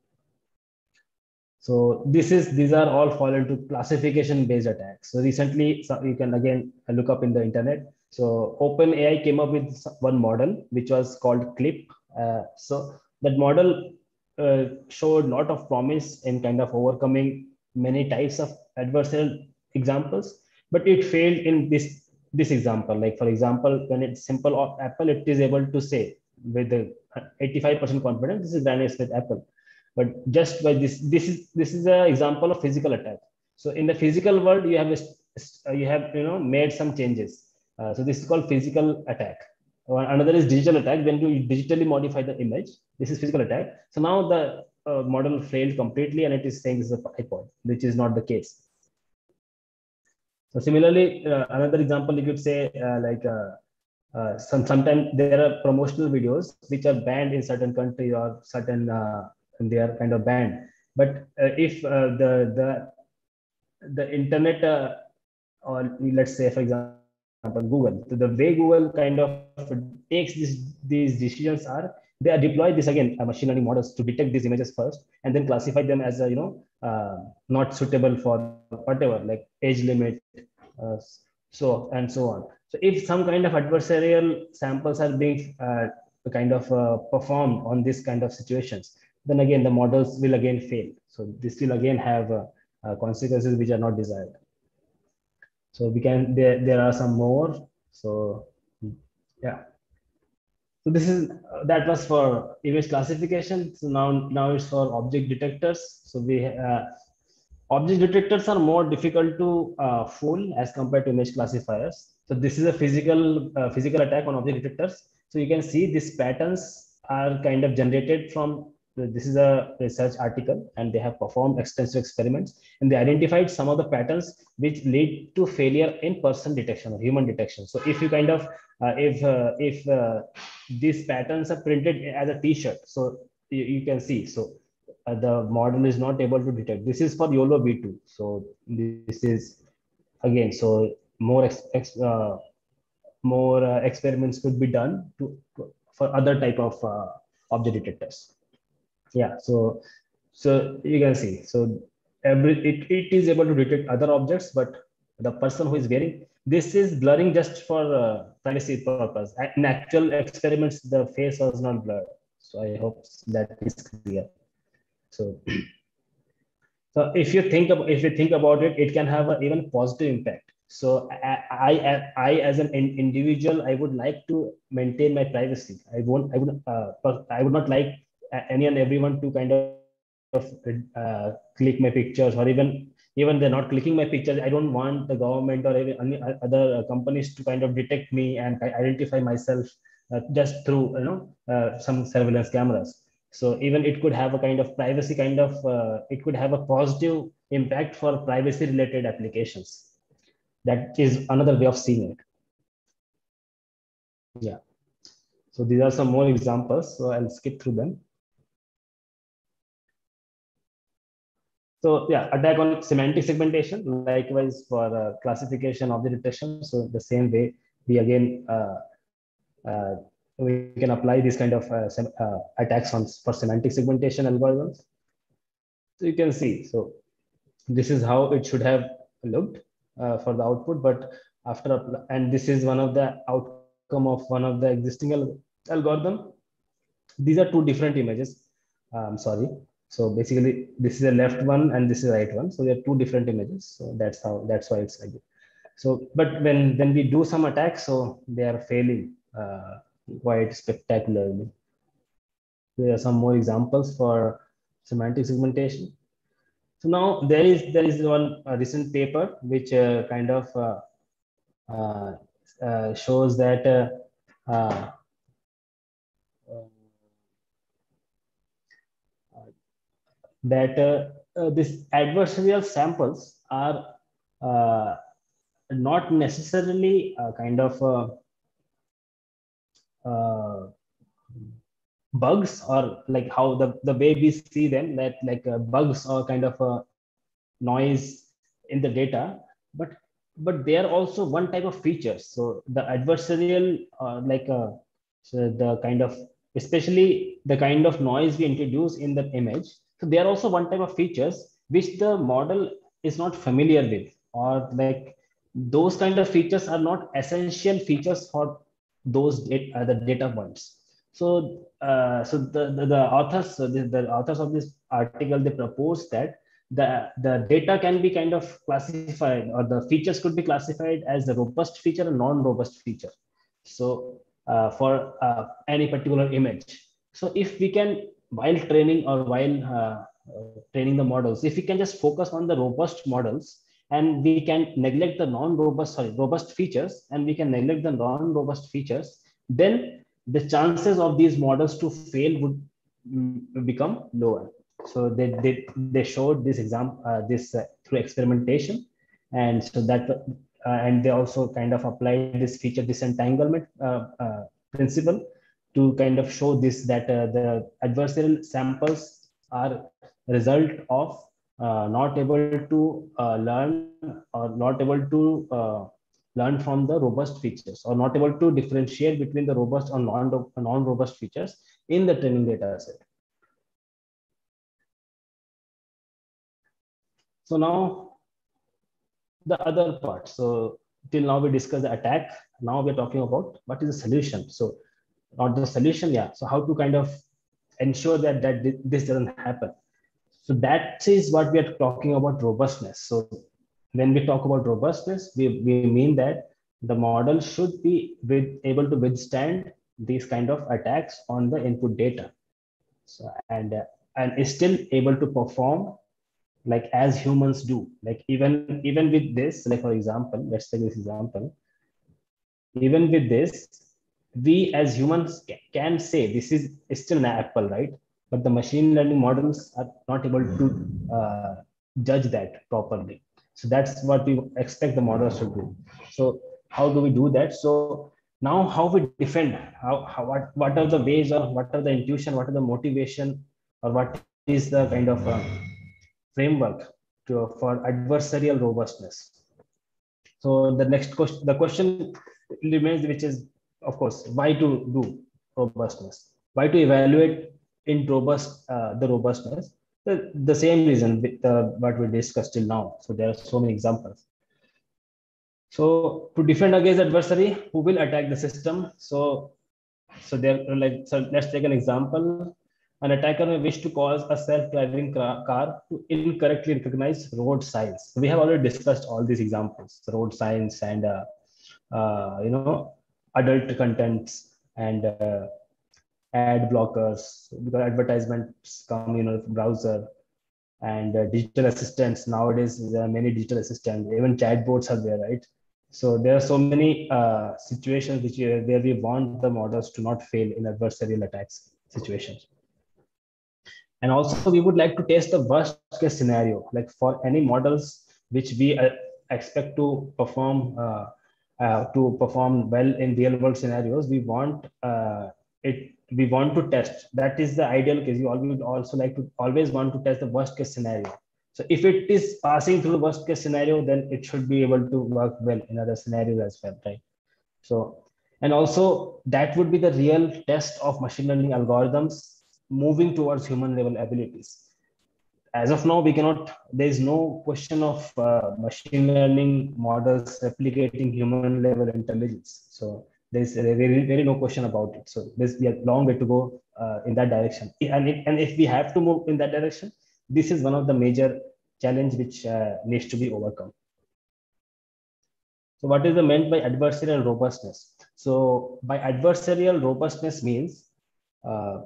So this is, these are all fall into classification based attacks. So recently, so you can again look up in the internet. So OpenAI came up with one model which was called CLIP. Uh, so that model uh, showed a lot of promise in kind of overcoming many types of adversarial examples, but it failed in this this example. Like for example, when it's simple of Apple, it is able to say with the eighty-five percent confidence this is Granny Smith Apple. But just by this, this is this is an example of physical attack. So in the physical world, you have a, you have you know made some changes. Uh, so this is called physical attack. Another is digital attack. When you digitally modify the image, this is physical attack. So now the uh, model failed completely, and it is saying this is a iPod, which is not the case. So similarly, uh, another example you could say uh, like uh, uh, some sometimes there are promotional videos which are banned in certain country or certain uh, and they are kind of banned. But uh, if uh, the the the internet uh, or let's say for example Google, so the way Google kind of takes this, these decisions are they are deploy this again uh, machine learning models to detect these images first and then classify them as a, you know uh, not suitable for whatever like age limit, uh, so and so on. So if some kind of adversarial samples are being uh, kind of uh, performed on this kind of situations, then again the models will again fail. So this will again have uh, uh, consequences which are not desired. So we can, there, there are some more. So yeah. So this is, uh, that was for image classification. So now, now it's for object detectors. So we, uh, object detectors are more difficult to uh, fool as compared to image classifiers. So this is a physical, uh, physical attack on object detectors. So you can see these patterns are kind of generated from, this is a research article and they have performed extensive experiments and they identified some of the patterns which lead to failure in person detection or human detection. So if you kind of, uh, if, uh, if uh, these patterns are printed as a t-shirt, so you, you can see, so uh, the model is not able to detect. This is for YOLO V two. So this is again, so more, ex, ex, uh, more uh, experiments could be done to, for other type of uh, object detectors. Yeah, so so you can see, so every it, it is able to detect other objects, but the person who is wearing this is blurring just for uh, privacy purpose. In actual experiments, the face was not blurred. So I hope that is clear. So, so if you think about if you think about it, it can have an even positive impact. So I, I, I as an individual, I would like to maintain my privacy. I won't, I would, uh, I would not like any and everyone to kind of uh, click my pictures, or even even they're not clicking my pictures. I don't want the government or any other companies to kind of detect me and identify myself uh, just through, you know, uh, some surveillance cameras. So even it could have a kind of privacy kind of, uh, it could have a positive impact for privacy related applications. That is another way of seeing it. Yeah. So these are some more examples. So I'll skip through them. So yeah, attack on semantic segmentation, likewise for uh, classification, object detection. So the same way, we again, uh, uh, we can apply this kind of uh, uh, attacks on for semantic segmentation algorithms. So you can see, so this is how it should have looked uh, for the output, but after, and this is one of the outcome of one of the existing al algorithm. These are two different images. I'm um, sorry. So basically, this is the left one and this is the right one. So there are two different images. So that's how, that's why it's like it. So, but when when we do some attacks, so they are failing uh, quite spectacularly. There are some more examples for semantic segmentation. So now there is there is one uh, recent paper which uh, kind of uh, uh, uh, shows that uh, uh, that uh, uh, this adversarial samples are uh, not necessarily uh, kind of uh, uh, bugs, or like how the, the way we see them, that like uh, bugs or kind of a noise in the data, but but they are also one type of features. So the adversarial uh, like uh, so the kind of, especially the kind of noise we introduce in the image, so they are also one type of features which the model is not familiar with, or like those kind of features are not essential features for those data, uh, the data points. So uh, so the, the, the authors so the, the authors of this article, they propose that the the data can be kind of classified, or the features could be classified as a robust feature and non-robust feature. So uh, for uh, any particular image. So if we can, while training or while uh, training the models, if we can just focus on the robust models, and we can neglect the non-robust, sorry, robust features, and we can neglect the non-robust features, then the chances of these models to fail would mm, become lower. So they they, they showed this example, uh, this uh, through experimentation, and so that uh, and they also kind of applied this feature disentanglement uh, uh, principle to kind of show this, that uh, the adversarial samples are result of uh, not able to uh, learn or not able to uh, learn from the robust features, or not able to differentiate between the robust or non-robust features in the training data set. So now the other part. So till now we discussed the attack. Now we're talking about what is the solution. So not the solution, yeah. So how to kind of ensure that, that this doesn't happen. So that is what we are talking about, robustness. So when we talk about robustness, we, we mean that the model should be with, able to withstand these kind of attacks on the input data. So, and, uh, and is still able to perform like as humans do. Like even, even with this, like for example, let's take this example. Even with this, we as humans can say this is still an apple, right? But the machine learning models are not able to uh, judge that properly. So that's what we expect the models to do. So how do we do that? So now how we defend, how, how what, what are the ways, or what are the intuition, what are the motivation, or what is the kind of uh, framework to, for adversarial robustness? So the next question, the question remains, which is, of course, why to do robustness? Why to evaluate in robust uh, the robustness? The, the same reason with uh, what we discussed till now. So there are so many examples. So to defend against adversary who will attack the system. So so there like so let's take an example. An attacker may wish to cause a self-driving car to incorrectly recognize road signs. We have already discussed all these examples: road signs and uh, uh, you know adult contents and uh, ad blockers, because advertisements come in a browser, and uh, digital assistants. Nowadays there are many digital assistants, even chatbots are there, right? So there are so many uh, situations which uh, where we want the models to not fail in adversarial attacks situations. And also we would like to test the worst case scenario, like for any models which we uh, expect to perform uh, uh, to perform well in real world scenarios. We want uh, it we want to test, that is the ideal case. We always also like to always want to test the worst case scenario. So if it is passing through the worst case scenario, then it should be able to work well in other scenarios as well, right? So, and also that would be the real test of machine learning algorithms moving towards human level abilities. As of now, we cannot, there is no question of uh, machine learning models replicating human level intelligence. So there's really, really no question about it. So there's a long way to go uh, in that direction. And, it, and if we have to move in that direction, this is one of the major challenge which uh, needs to be overcome. So what is the meant by adversarial robustness? So by adversarial robustness means uh,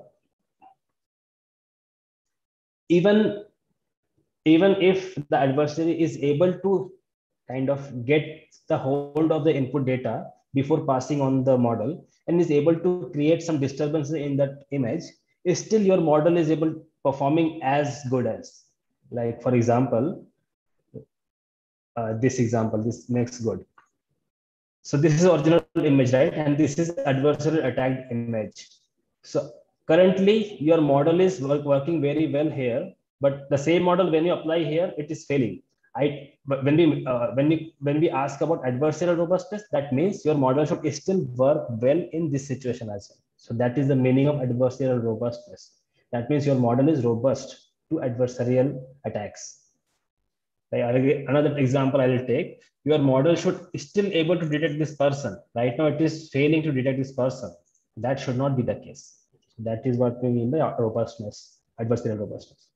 even even if the adversary is able to kind of get the hold of the input data before passing on the model and is able to create some disturbances in that image, still your model is able performing as good as, like for example, uh, this example, this makes good. So this is original image, right? And this is adversarial attacked image. So currently your model is work, working very well here, but the same model, when you apply here, it is failing. I, but when we uh, when we when we ask about adversarial robustness, that means your model should still work well in this situation as well. So that is the meaning of adversarial robustness. That means your model is robust to adversarial attacks. Another example I will take: your model should still able to detect this person. Right now, it is failing to detect this person. That should not be the case. That is what we mean by robustness, adversarial robustness.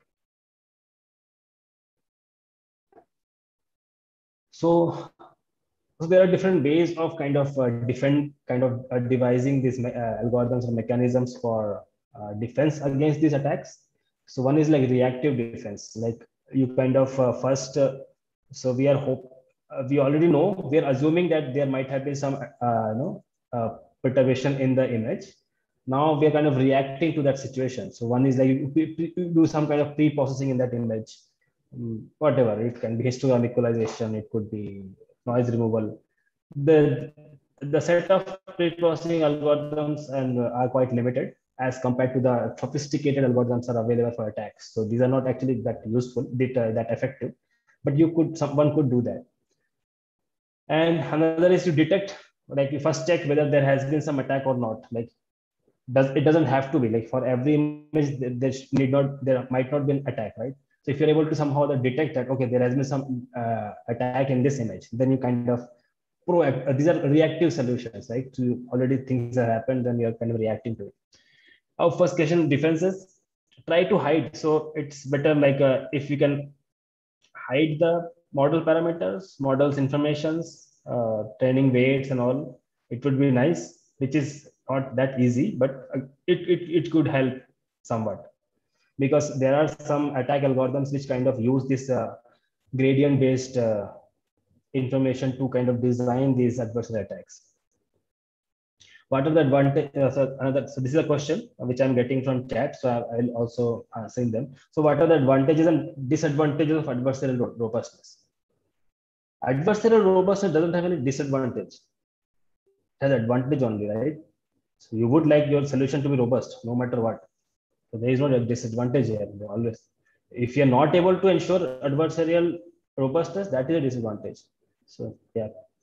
So, so there are different ways of kind of uh, defend, kind of uh, devising these uh, algorithms or mechanisms for uh, defense against these attacks. So one is like reactive defense, like you kind of uh, first. Uh, so we are hope uh, we already know, we are assuming that there might have been some uh, you know uh, perturbation in the image. Now we are kind of reacting to that situation. So one is like you, you do some kind of pre-processing in that image. Whatever, it can be histogram equalization, it could be noise removal. The, the set of pre-processing algorithms and uh, are quite limited as compared to the sophisticated algorithms are available for attacks. So these are not actually that useful, that, uh, that effective, but you could, someone could do that. And another is to detect, like you first check whether there has been some attack or not. Like, does it doesn't have to be like for every image there need not, there might not be an attack, right? So if you're able to somehow detect that, okay, there has been some uh, attack in this image, then you kind of proactive, uh, these are reactive solutions, right? So already things have happened, then you're kind of reacting to it. Our first question, defenses, try to hide. So it's better like uh, if you can hide the model parameters, models informations, uh, training weights and all, it would be nice, which is not that easy, but uh, it, it, it could help somewhat, because there are some attack algorithms which kind of use this uh, gradient based uh, information to kind of design these adversarial attacks. What are the advantage? Uh, so, another, so this is a question which I'm getting from chat, so I, I'll also answer them. So what are the advantages and disadvantages of adversarial ro robustness? Adversarial robustness doesn't have any disadvantage. It has advantage only, right? So you would like your solution to be robust no matter what. So there is no disadvantage here. Always, if you're not able to ensure adversarial robustness, that is a disadvantage. So yeah,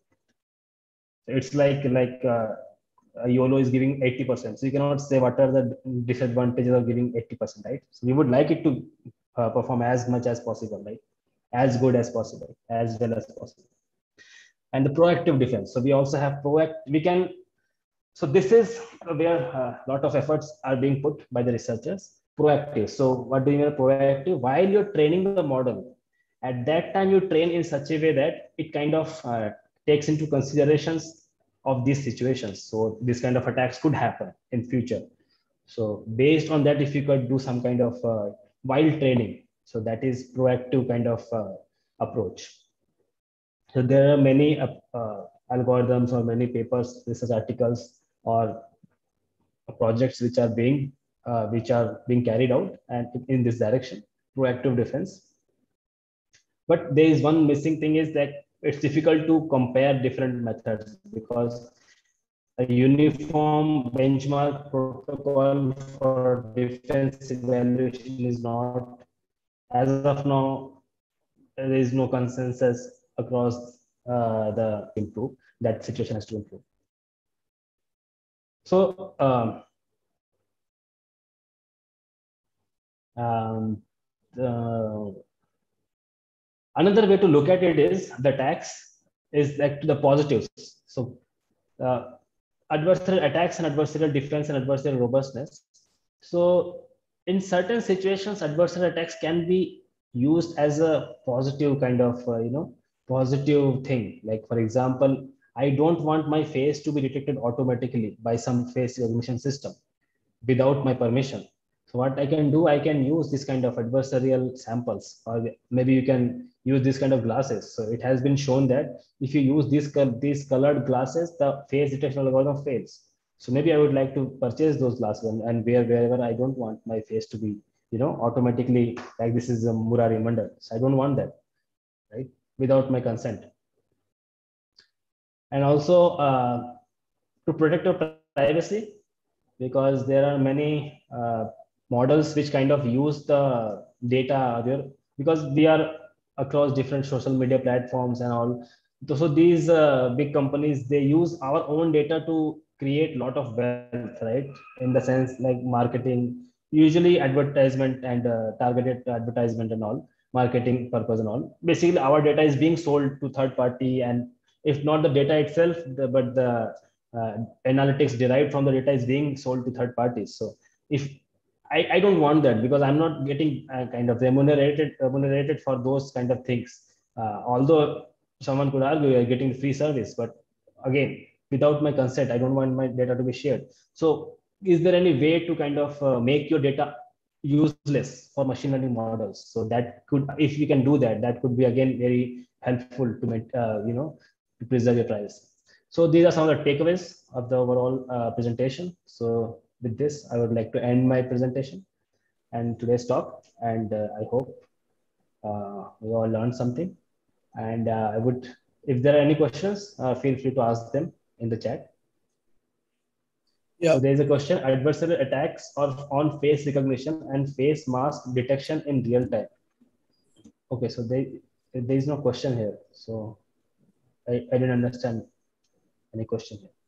it's like like uh, YOLO is giving eighty percent. So you cannot say what are the disadvantages of giving eighty percent, right? So we would like it to uh, perform as much as possible, right? As good as possible, as well as possible. And the proactive defense. So we also have proact. We can. So this is where a lot of efforts are being put by the researchers. Proactive. So what do you mean proactive? While you're training the model, at that time you train in such a way that it kind of uh, takes into considerations of these situations. So this kind of attacks could happen in future. So based on that, if you could do some kind of uh, while training, so that is proactive kind of uh, approach. So there are many uh, uh, algorithms or many papers, research articles, or projects which are being uh, which are being carried out and in this direction, proactive defense. But there is one missing thing is that it's difficult to compare different methods, because a uniform benchmark protocol for defense evaluation is not, as of now, there is no consensus across uh, the improve. That situation has to improve. So um, um, the, another way to look at it is the attacks is like to the positives. So uh, adversarial attacks and adversarial defense and adversarial robustness. So in certain situations, adversarial attacks can be used as a positive kind of, uh, you know, positive thing. Like for example, I don't want my face to be detected automatically by some face recognition system without my permission. So what I can do, I can use this kind of adversarial samples, or maybe you can use this kind of glasses. So it has been shown that if you use these, these colored glasses, the face detection algorithm fails. So maybe I would like to purchase those glasses and, and wear wherever I don't want my face to be, you know, automatically, like this is a Murari Mandal. So I don't want that, right? Without my consent. And also uh, to protect your privacy, because there are many uh, models which kind of use the data there, because we are across different social media platforms and all. So these uh, big companies, they use our own data to create a lot of wealth, right? In the sense like marketing, usually advertisement and uh, targeted advertisement and all, marketing purpose and all. Basically, our data is being sold to third party, and if not the data itself, the, but the uh, analytics derived from the data is being sold to third parties. So if I, I don't want that, because I'm not getting uh, kind of remunerated remunerated for those kind of things. Uh, although someone could argue you're getting free service, but again, without my consent, I don't want my data to be shared. So is there any way to kind of uh, make your data useless for machine learning models? So that could, if we can do that, that could be again very helpful to make, uh, you know, to preserve your privacy. So these are some of the takeaways of the overall uh, presentation. So with this, I would like to end my presentation and today's talk. And uh, I hope uh, we all learned something. And uh, I would if there are any questions, uh, feel free to ask them in the chat. Yeah. So there is a question: adversarial attacks are on face recognition and face mask detection in real time. Okay, so there, there is no question here. So I, I didn't understand any question here.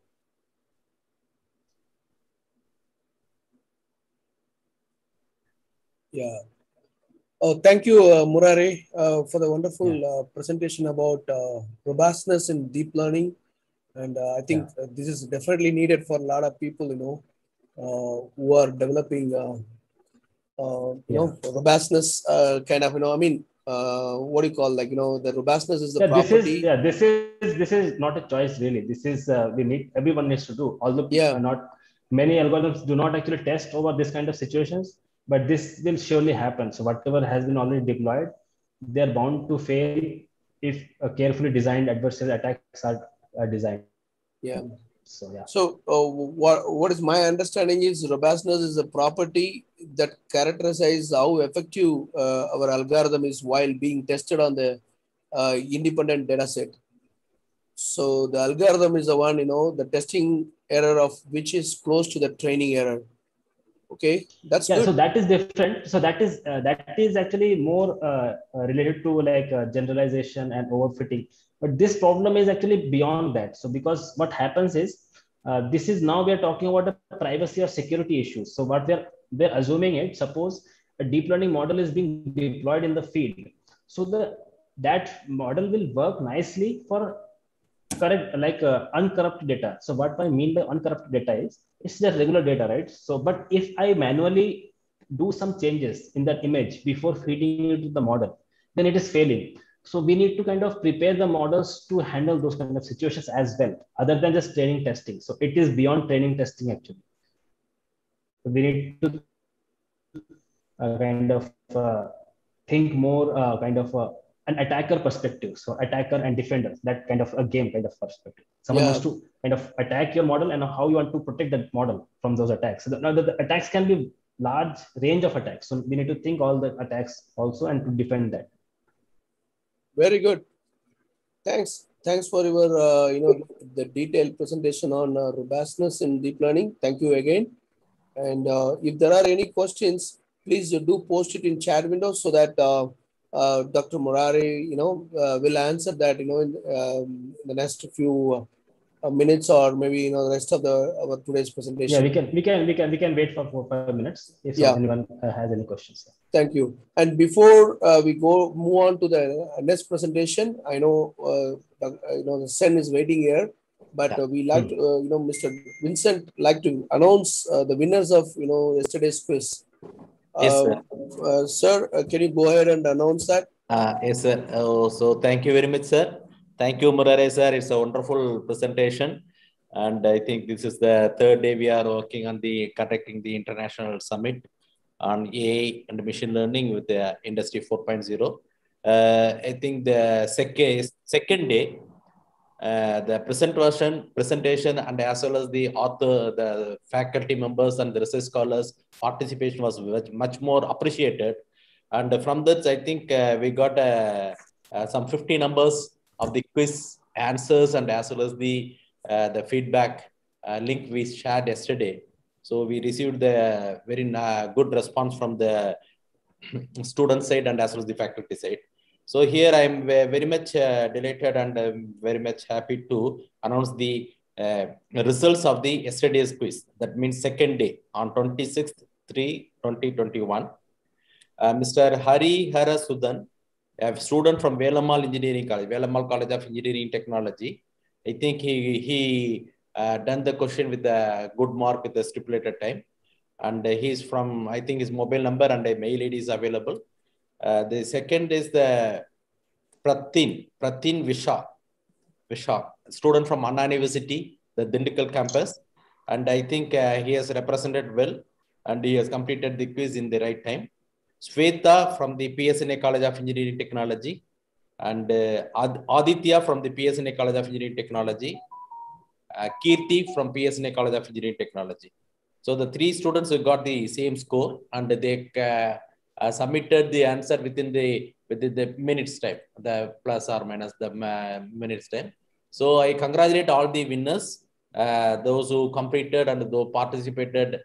Yeah. Oh, thank you, uh, Murare, uh, for the wonderful Yeah. uh, presentation about uh, robustness in deep learning. And uh, I think Yeah. uh, this is definitely needed for a lot of people, you know, uh, who are developing, uh, uh, you Yeah. know, robustness uh, kind of, you know, I mean, uh, what do you call, like, you know, the robustness is the Yeah, property. this is yeah, this is this is not a choice really. This is uh, we need everyone needs to do. Although Yeah. uh, not many algorithms do not actually test over this kind of situations, but this will surely happen. So whatever has been already deployed, they are bound to fail if uh, carefully designed adversarial attacks are, are designed. Yeah. So yeah. So uh, what what is my understanding is robustness is a property that characterizes how effective uh, our algorithm is while being tested on the uh, independent data set. So the algorithm is the one, you know, the testing error of which is close to the training error. Okay, that's yeah good. So that is different. So that is uh, that is actually more uh, uh, related to like uh, generalization and overfitting, but this problem is actually beyond that. So because what happens is uh, this is now we are talking about the privacy or security issues. So what we're we're assuming it, suppose a deep learning model is being deployed in the field, so the that model will work nicely for correct like uh, uncorrupted data. So what I mean by uncorrupted data is it's just regular data, right? So but if I manually do some changes in that image before feeding it to the model, then it is failing. So we need to kind of prepare the models to handle those kind of situations as well, other than just training testing. So it is beyond training testing actually. So we need to uh, kind of uh, think more uh, kind of uh, an attacker perspective. So attacker and defender, that kind of a game kind of perspective. Someone Yeah. wants to kind of attack your model and how you want to protect that model from those attacks. So the, now the, the attacks can be large range of attacks. So we need to think all the attacks also and to defend that. Very good. Thanks. Thanks for your, uh, you know, the detailed presentation on uh, robustness in deep learning. Thank you again. And uh, if there are any questions, please do post it in chat window so that uh, uh, Doctor Murari, you know, uh, will answer that, you know, in, um, in the next few uh, minutes or maybe, you know, the rest of the our today's presentation. Yeah, we can we can we can we can wait for four five minutes if Yeah. anyone uh, has any questions. Thank you. And before uh, we go move on to the next presentation, I know uh, the, you know the Sen is waiting here, but uh, we like to, uh, you know Mister Vincent like to announce uh, the winners of you know yesterday's quiz. Uh, Yes, sir. Uh, sir, uh, can you go ahead and announce that? Uh, yes, sir. Oh, so thank you very much, sir. Thank you, Murare, sir. It's a wonderful presentation. And I think this is the third day we are working on the conducting the international summit on A I and machine learning with the industry four point oh. Uh, I think the second, second day, uh, the present version, presentation, and as well as the author, the faculty members and the research scholars participation was much, much more appreciated. And from that, I think uh, we got uh, uh, some fifty numbers of the quiz answers and as well as the, uh, the feedback uh, link we shared yesterday. So we received the very uh, good response from the student side and as well as the faculty side. So here I am very much uh, delighted and I'm very much happy to announce the uh, results of the yesterday's quiz. That means second day on twenty-sixth three twenty twenty-one. Uh, Mister Hari Hara Sudan, a student from Velamal Engineering College, Velamal College of Engineering Technology. I think he, he uh, done the question with a good mark with the stipulated time. And uh, he's from, I think his mobile number and a mail I D is available. Uh, the second is the Pratin, Pratin Visha, Visha, student from Anna University, the Dindikal campus. And I think uh, he has represented well and he has completed the quiz in the right time. Sweta from the P S N A College of Engineering Technology and uh, Aditya from the P S N A College of Engineering Technology, uh, Kirti from P S N A College of Engineering Technology. So the three students who got the same score and they uh, uh, submitted the answer within the within the minutes time, the plus or minus the minutes time. So I congratulate all the winners, uh, those who completed and those participated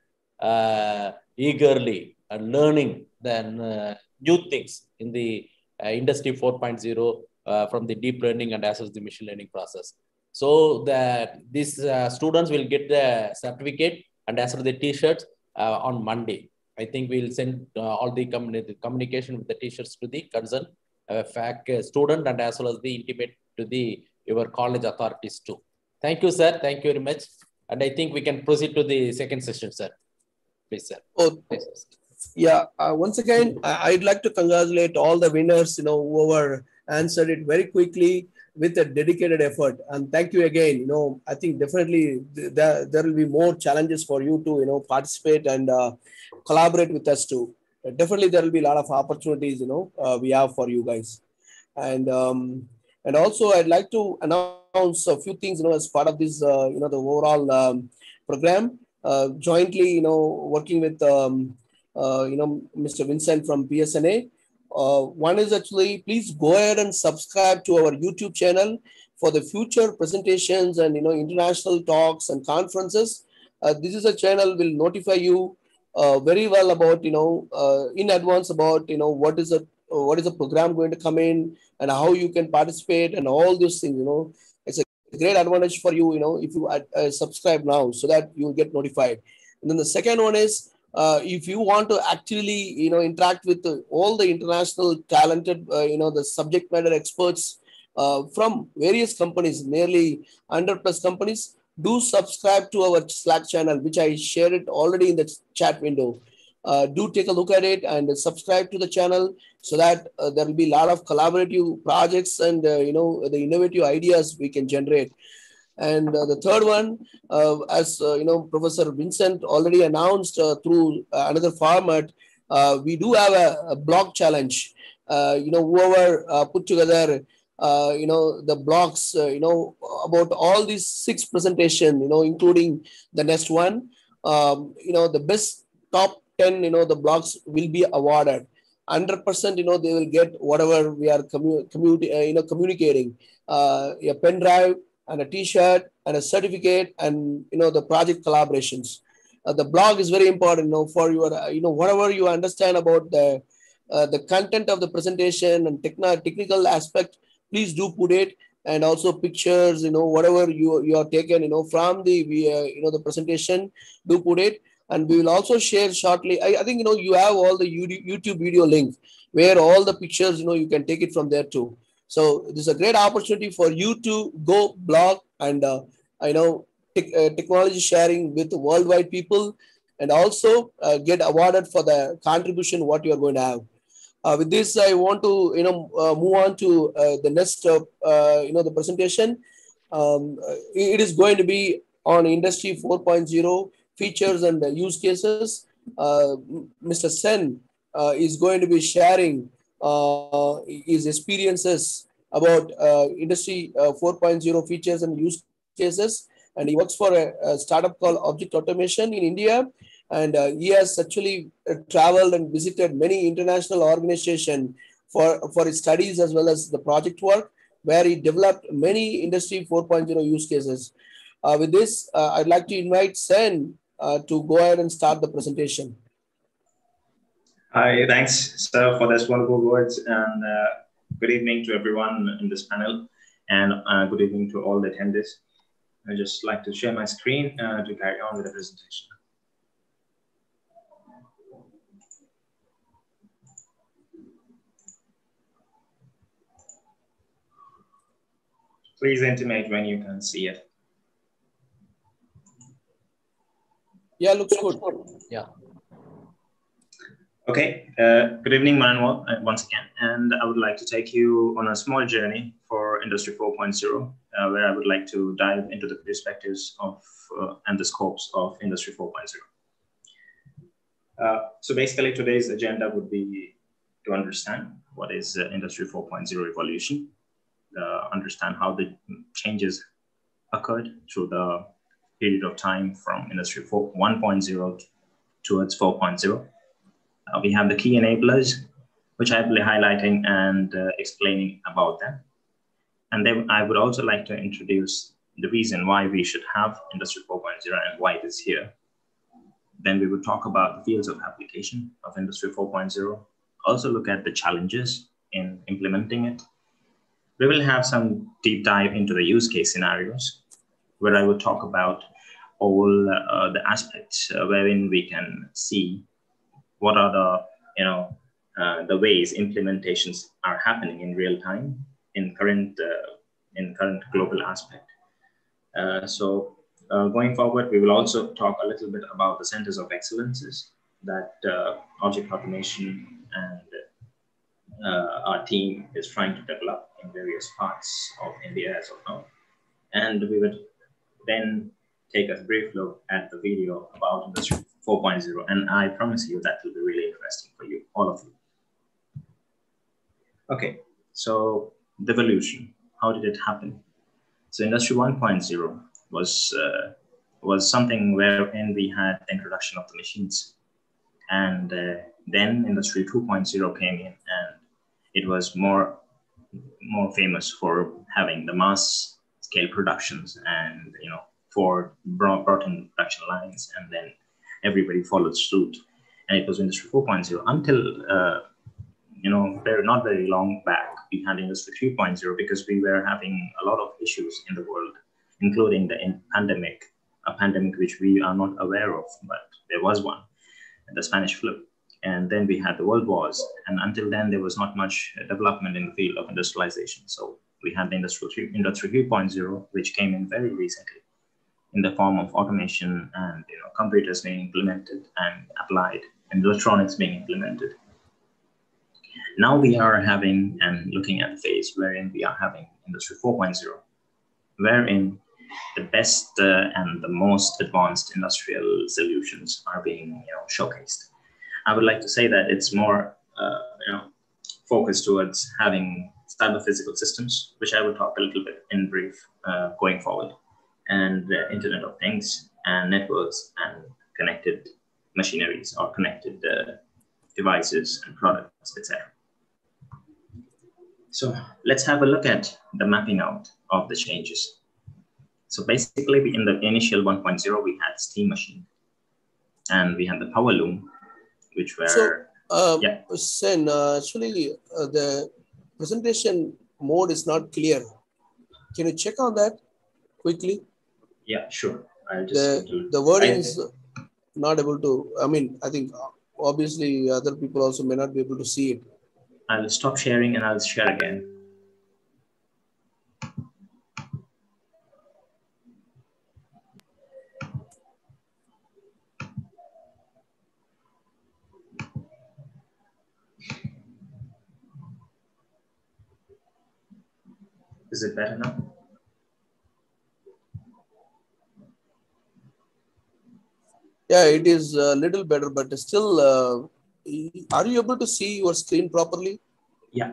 uh, eagerly and learning then uh, new things in the uh, industry four point oh uh, from the deep learning and as well as the machine learning process. So that these uh, students will get the certificate and as well as the t-shirts uh, on Monday. I think we'll send uh, all the, communi the communication with the t-shirts to the concerned uh, fac uh, student and as well as the intimate to the your college authorities too. Thank you, sir. Thank you very much. And I think we can proceed to the second session, sir. Please, sir. Oh, yeah. Uh, once again, I'd like to congratulate all the winners, you know, whoever answered it very quickly with a dedicated effort. And thank you again. You know, I think definitely th there, there will be more challenges for you to, you know, participate and uh, collaborate with us too. Uh, definitely there will be a lot of opportunities, you know, uh, we have for you guys. And, um, and also I'd like to announce a few things, you know, as part of this, uh, you know, the overall um, program, uh, jointly, you know, working with, um, uh, you know, Mister Vincent from P S N A. Uh, one is actually, please go ahead and subscribe to our YouTube channel for the future presentations and, you know, international talks and conferences. Uh, this is a channel will notify you uh, very well about, you know, uh, in advance about, you know, what is a, what is the program going to come in and how you can participate and all these things, you know. It's a great advantage for you, you know, if you uh, subscribe now so that you get notified. And then the second one is, Uh, if you want to actually, you know, interact with uh, all the international talented, uh, you know, the subject matter experts uh, from various companies, nearly one hundred plus companies, do subscribe to our Slack channel, which I shared it already in the chat window. Uh, do take a look at it and subscribe to the channel so that uh, there will be a lot of collaborative projects and, uh, you know, the innovative ideas we can generate. And uh, the third one, uh, as uh, you know, Professor Vincent already announced uh, through uh, another format, uh, we do have a, a blog challenge. Uh, you know, whoever uh, put together, uh, you know, the blogs, uh, you know, about all these six presentation, you know, including the next one, um, you know, the best top ten, you know, the blogs will be awarded. one hundred percent, you know, they will get whatever we are commu commu uh, you know, communicating, uh, a pen drive, and a t-shirt and a certificate and, you know, the project collaborations. Uh, the blog is very important, you know, for your, uh, you know, whatever you understand about the, uh, the content of the presentation and techno technical aspect, please do put it, and also pictures, you know, whatever you, you are taken, you know, from the, uh, you know, the presentation, do put it. And we will also share shortly. I, I think, you know, you have all the YouTube video link where all the pictures, you know, you can take it from there too. So this is a great opportunity for you to go blog and, uh, I know, te uh, technology sharing with worldwide people, and also uh, get awarded for the contribution what you are going to have. Uh, with this, I want to, you know, uh, move on to uh, the next, uh, uh, you know, the presentation. Um, it is going to be on Industry four point oh features and uh, use cases. Uh, Mister Sen uh, is going to be sharing uh, his experiences about uh, Industry uh, four point oh features and use cases. And he works for a, a startup called Object Automation in India. And uh, he has actually uh, traveled and visited many international organizations for, for his studies as well as the project work, where he developed many Industry four point oh use cases. Uh, with this, uh, I'd like to invite Sen uh, to go ahead and start the presentation. Hi, thanks, sir, for those wonderful words. And uh, good evening to everyone in this panel, and uh, good evening to all the attendees. I'd just like to share my screen uh, to carry on with the presentation. Please intimate when you can see it. Yeah, looks good. Yeah. Okay, uh, good evening, Manuel, uh, once again. And I would like to take you on a small journey for Industry four point oh, uh, where I would like to dive into the perspectives of uh, and the scopes of Industry four point oh. Uh, so basically, today's agenda would be to understand what is uh, Industry four point oh evolution, uh, understand how the changes occurred through the period of time from Industry one point oh towards four point oh. Uh, we have the key enablers, which I will be highlighting and uh, explaining about them. And then I would also like to introduce the reason why we should have Industry four point oh and why it is here. Then we would talk about the fields of application of Industry four point oh, also look at the challenges in implementing it. We will have some deep dive into the use case scenarios, where I will talk about all uh, the aspects uh, wherein we can see what are the, you know, uh, the ways implementations are happening in real time in current, uh, in current global aspect. Uh, so uh, going forward, we will also talk a little bit about the centers of excellences that uh, Object Automation and uh, our team is trying to develop in various parts of India as of now. And we would then take a brief look at the video about Industry four point oh, and I promise you that will be really interesting for you, all of you. Okay, so the evolution, how did it happen? So Industry one point oh was, uh, was something wherein we had the introduction of the machines. And uh, then Industry two point oh came in, and it was more, more famous for having the mass scale productions, and, you know, Ford brought, brought in production lines, and then everybody followed suit. And it was Industry four point oh until, uh, you know, very, not very long back, we had Industry three point oh because we were having a lot of issues in the world, including the in pandemic, a pandemic which we are not aware of, but there was one, the Spanish flu. And then we had the world wars. And until then, there was not much development in the field of industrialization. So we had the Industry three point oh, which came in very recently in the form of automation and, you know, computers being implemented and applied, and electronics being implemented. Now we are having and looking at the phase wherein we are having Industry four point oh, wherein the best uh, and the most advanced industrial solutions are being, you know, showcased. I would like to say that it's more, uh, you know, focused towards having cyber physical systems, which I will talk a little bit in brief uh, going forward, and the Internet of Things and networks and connected machineries or connected uh, devices and products, et cetera. So let's have a look at the mapping out of the changes. So basically, we, in the initial one point oh, we had steam machine, and we had the power loom, which were, so, uh, yeah. Sen, uh, actually, uh, the presentation mode is not clear. Can you check on that quickly? Yeah, sure. I'll just the, the wording is not able to, I mean, I think obviously other people also may not be able to see it. I'll stop sharing and I'll share again. Is it better now? Yeah, it is a little better, but still, uh, are you able to see your screen properly? Yeah.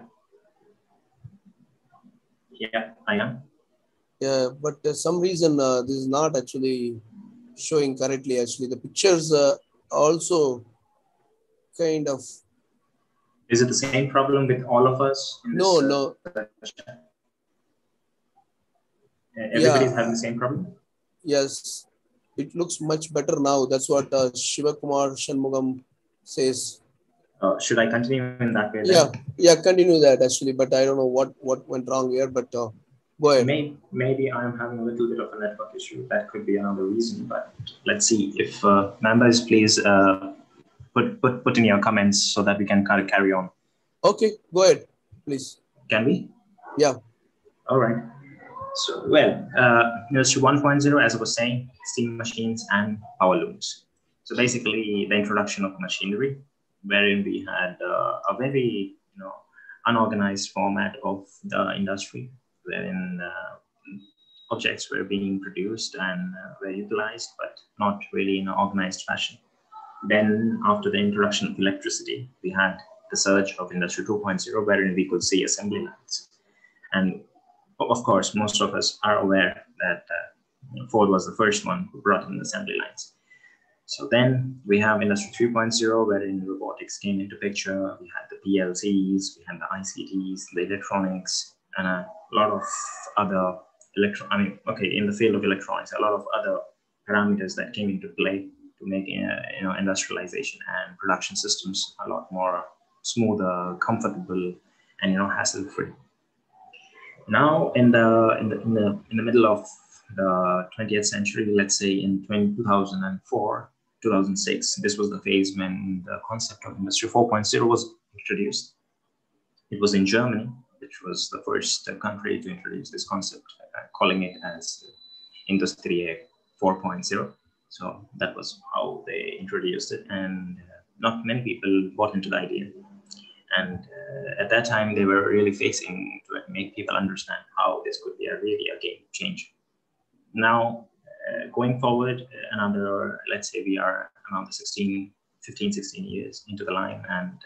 Yeah, I am. Yeah, but uh, some reason uh, this is not actually showing correctly. Actually, the pictures uh, also kind of. Is it the same problem with all of us? In no, this, no. Uh, Everybody's yeah. having the same problem? Yes, it looks much better now. That's what uh, Shivakumar Shanmugam says. Uh, should I continue in that way? Yeah, then? yeah, continue that actually, but I don't know what, what went wrong here, but uh, go ahead. Maybe, maybe I'm having a little bit of a network issue. That could be another reason, but let's see. If uh, members, please uh, put, put, put in your comments so that we can kind of carry on. Okay, go ahead, please. Can we? Yeah. All right. So, well, uh, Industry one point oh, as I was saying, steam machines and power looms. So basically the introduction of machinery, wherein we had uh, a very, you know, unorganized format of the industry, wherein uh, objects were being produced and uh, were utilized, but not really in an organized fashion. Then after the introduction of electricity, we had the surge of Industry two point oh, wherein we could see assembly lines. And of course, most of us are aware that uh, Ford was the first one who brought in assembly lines. So then we have Industry three point oh, wherein robotics came into picture. We had the P L Cs, we had the I C Ts, the electronics, and a lot of other electro. I mean, okay, in the field of electronics, a lot of other parameters that came into play to make uh, you know industrialization and production systems a lot more smoother, comfortable, and you know hassle-free. Now, in the in the in the in the middle of the twentieth century, let's say in two thousand four, two thousand six, this was the phase when the concept of Industry four point oh was introduced. It was in Germany, which was the first country to introduce this concept, uh, calling it as Industrie four point oh. So that was how they introduced it, and uh, not many people bought into the idea. And uh, at that time, they were really facing to make people understand how this could be a really a game changer. Now, uh, going forward, another, let's say we are around the sixteen, fifteen, sixteen years into the line, and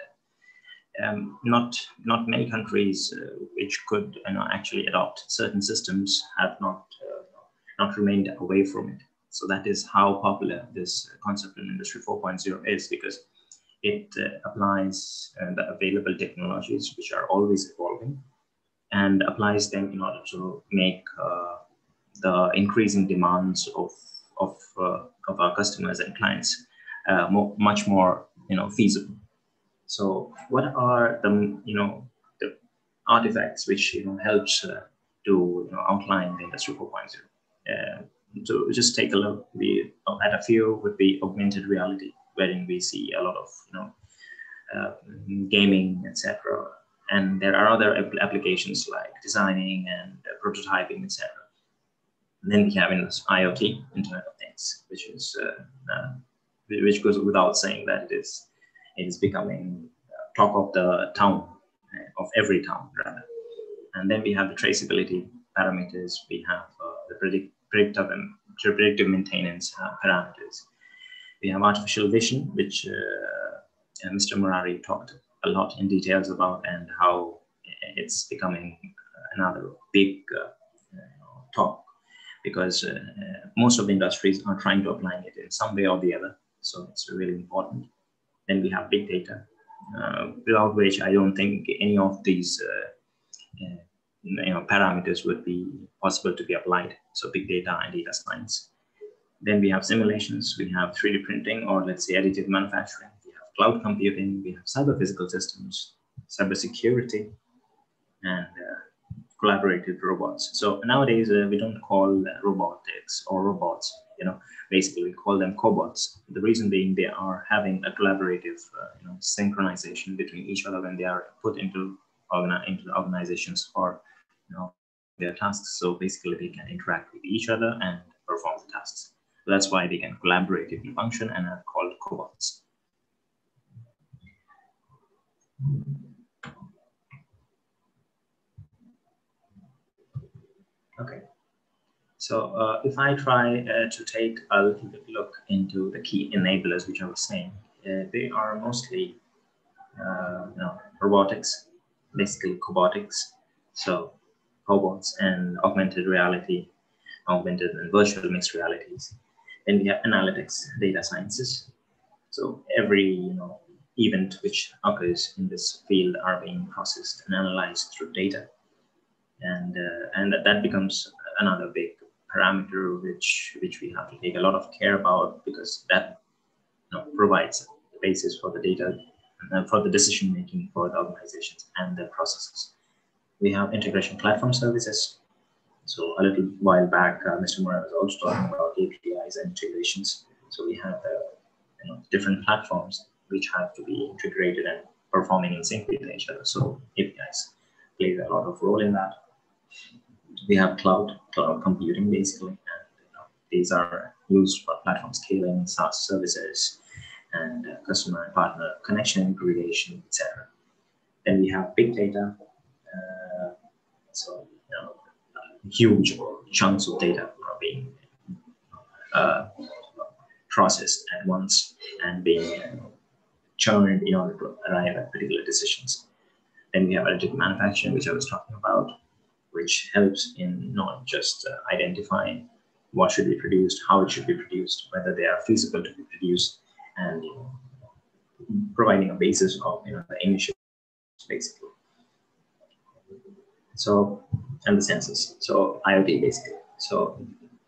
um, not not many countries uh, which could you know, actually adopt certain systems have not uh, not remained away from it. So that is how popular this concept in Industry four point oh is, because it uh, applies uh, the available technologies, which are always evolving, and applies them in order to make uh, the increasing demands of of, uh, of our customers and clients uh, more, much more you know feasible. So what are the you know the artifacts which you know helps uh, to you know outline the Industry four point oh? Uh, to just take a look we, at a few would be augmented reality, wherein we see a lot of you know uh, gaming, et cetera. And there are other applications like designing and uh, prototyping, et cetera. Then we have in this IoT, Internet of Things, which is uh, uh, which goes without saying that it is it is becoming uh, talk of the town, uh, of every town rather. And then we have the traceability parameters. We have uh, the predict, predictive and predictive maintenance uh, parameters. We have artificial vision, which uh, uh, Mister Murari talked a lot in details about, and how it's becoming another big uh, talk, because uh, most of the industries are trying to apply it in some way or the other. So it's really important. Then we have big data, uh, without which I don't think any of these uh, uh, you know, parameters would be possible to be applied. So big data and data science. Then we have simulations, we have three D printing, or let's say additive manufacturing. We have cloud computing, we have cyber physical systems, cyber security, and uh, collaborative robots. So nowadays uh, we don't call uh, robotics or robots, you know, basically we call them cobots. The reason being they are having a collaborative, uh, you know, synchronization between each other when they are put into, into the organizations for, you know, their tasks. So basically they can interact with each other and perform the tasks. So that's why they can collaboratively function and are called cobots. Okay, so uh, if I try uh, to take a little bit look into the key enablers, which I was saying, uh, they are mostly uh, you know, robotics, basically cobotics. So cobots and augmented reality, augmented and virtual mixed realities. Then we have analytics, data sciences. So every you know event which occurs in this field are being processed and analyzed through data. And uh, and that becomes another big parameter which which we have to take a lot of care about, because that you know, provides the basis for the data uh, for the decision making for the organizations and their processes. We have integration platform services. So a little while back, uh, Mister Murray was also talking about A P Is and integrations. So we have the you know, different platforms which have to be integrated and performing in sync with each other. So A P Is play a lot of role in that. We have cloud, cloud computing basically, and you know, these are used for platform scaling, SaaS services, and uh, customer and partner connection aggregation, et cetera. Then we have big data, uh, so you know, huge chunks of data are being uh, processed at once and being you know, churned in order to arrive at particular decisions. Then we have additive manufacturing, which I was talking about, which helps in not just uh, identifying what should be produced, how it should be produced, whether they are feasible to be produced, and you know, providing a basis of you know the emissions basically. So, and the sensors. So IoT basically. So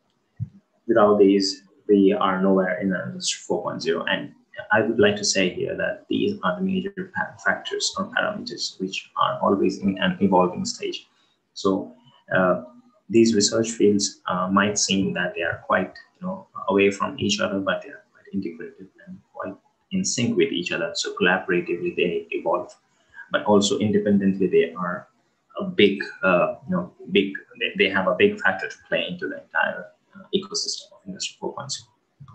without these, we are nowhere in the industry four point oh. And I would like to say here that these are the major factors or parameters which are always in an evolving stage. So uh, these research fields uh, might seem that they are quite you know away from each other, but they are quite integrated and quite in sync with each other. So collaboratively they evolve, but also independently they are a big, uh, you know, big. They, they have a big factor to play into the entire uh, ecosystem of Industry four point oh.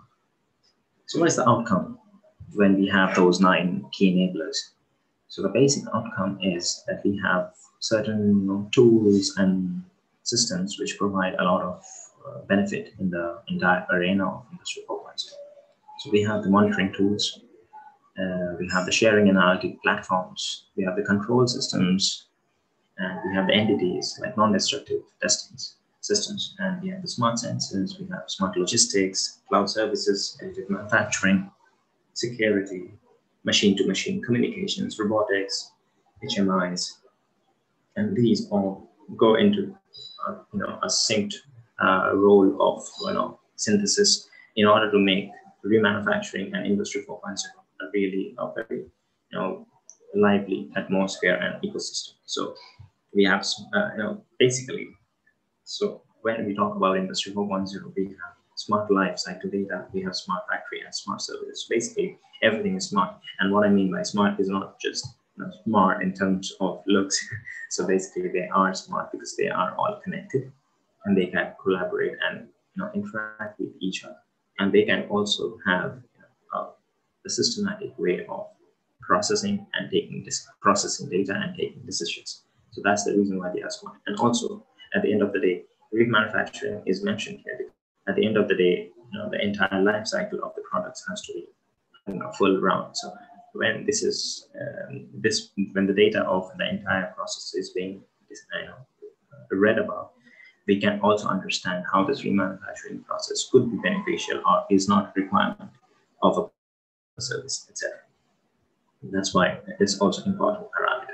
So what is the outcome when we have those nine key enablers? So the basic outcome is that we have certain you know, tools and systems which provide a lot of uh, benefit in the entire arena of Industry four point oh. So we have the monitoring tools, uh, we have the sharing and analytic platforms, we have the control systems, and we have the entities like non-destructive testing systems, and we have the smart sensors, we have smart logistics, cloud services, additive manufacturing, security, machine-to-machine communications, robotics, H M Is, and these all go into uh, you know a synced uh, role of you know synthesis in order to make remanufacturing and Industry four point oh a really a very you know lively atmosphere and ecosystem. So we have uh, you know basically. So when we talk about Industry four point oh, we have smart life cycle data, we have smart factory and smart services. Basically, everything is smart. And what I mean by smart is not just you know, smart in terms of looks. So basically, they are smart because they are all connected, and they can collaborate and you know interact with each other. And they can also have you know, a, a systematic way of processing and taking this processing data and taking decisions. So that's the reason why they are smart. And also, at the end of the day, remanufacturing is mentioned here. At the end of the day, you know, the entire life cycle of the products has to be you know, full round. So when this is um, this, when the data of the entire process is being you know, read about, we can also understand how this remanufacturing process could be beneficial or is not a requirement of a service, et cetera. That's why it's also important parameter.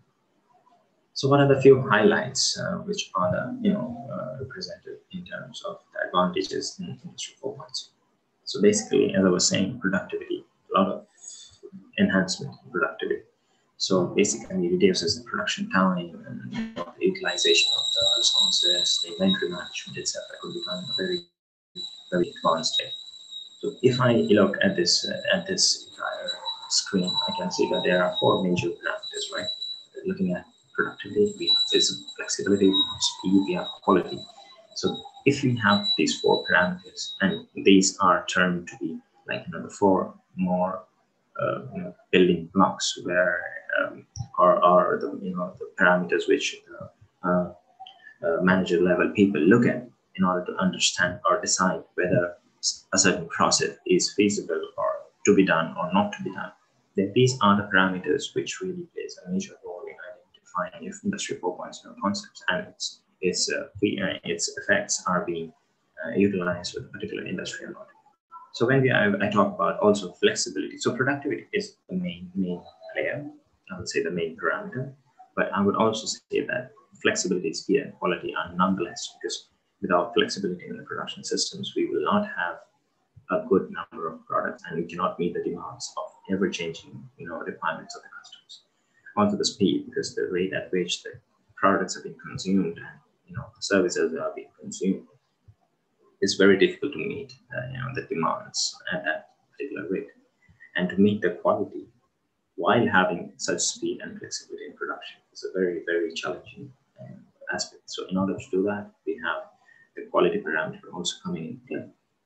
So what are the few highlights uh, which are the, you know, uh, represented in terms of the advantages in Industry four point oh? So basically, as I was saying, productivity, a lot of enhancement in productivity. So basically, it reduces the production time and you know, the utilization of the resources, the inventory management, et cetera could be done in a very, very advanced way. So if I look at this uh, at this entire screen, I can see that there are four major parameters, right? Looking at productivity, we have flexibility, we have speed, we have quality. So if we have these four parameters, and these are termed to be like you know the four more uh, you know, building blocks, where um, are, are the you know the parameters which uh, uh, uh, manager level people look at in order to understand or decide whether a certain process is feasible or to be done or not to be done. Then these are the parameters which really plays a major role in identifying if Industry four point oh concepts and its its, uh, its effects are being uh, utilized with a particular industry or not. So when we, I, I talk about also flexibility, so productivity is the main main player. I would say the main parameter, but I would also say that flexibility, speed, and quality are nonetheless, because without flexibility in the production systems, we will not have a good number of products, and we cannot meet the demands of ever-changing, you know, requirements of the customers. Also the speed, because the rate at which the products are being consumed and you know the services are being consumed is very difficult to meet uh, you know the demands at that particular rate, and to meet the quality while having such speed and flexibility in production is a very very challenging um, aspect. So in order to do that, we have the quality parameter also coming in play.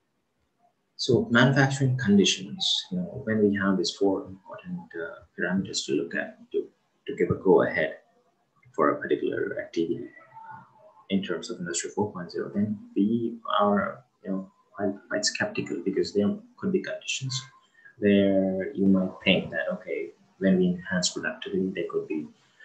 So manufacturing conditions, you know, when we have these four important uh, parameters to look at to, to give a go ahead for a particular activity in terms of Industry four point oh, then we are, you know, quite, quite skeptical, because there could be conditions where you might think that, okay, when we enhance productivity, there could be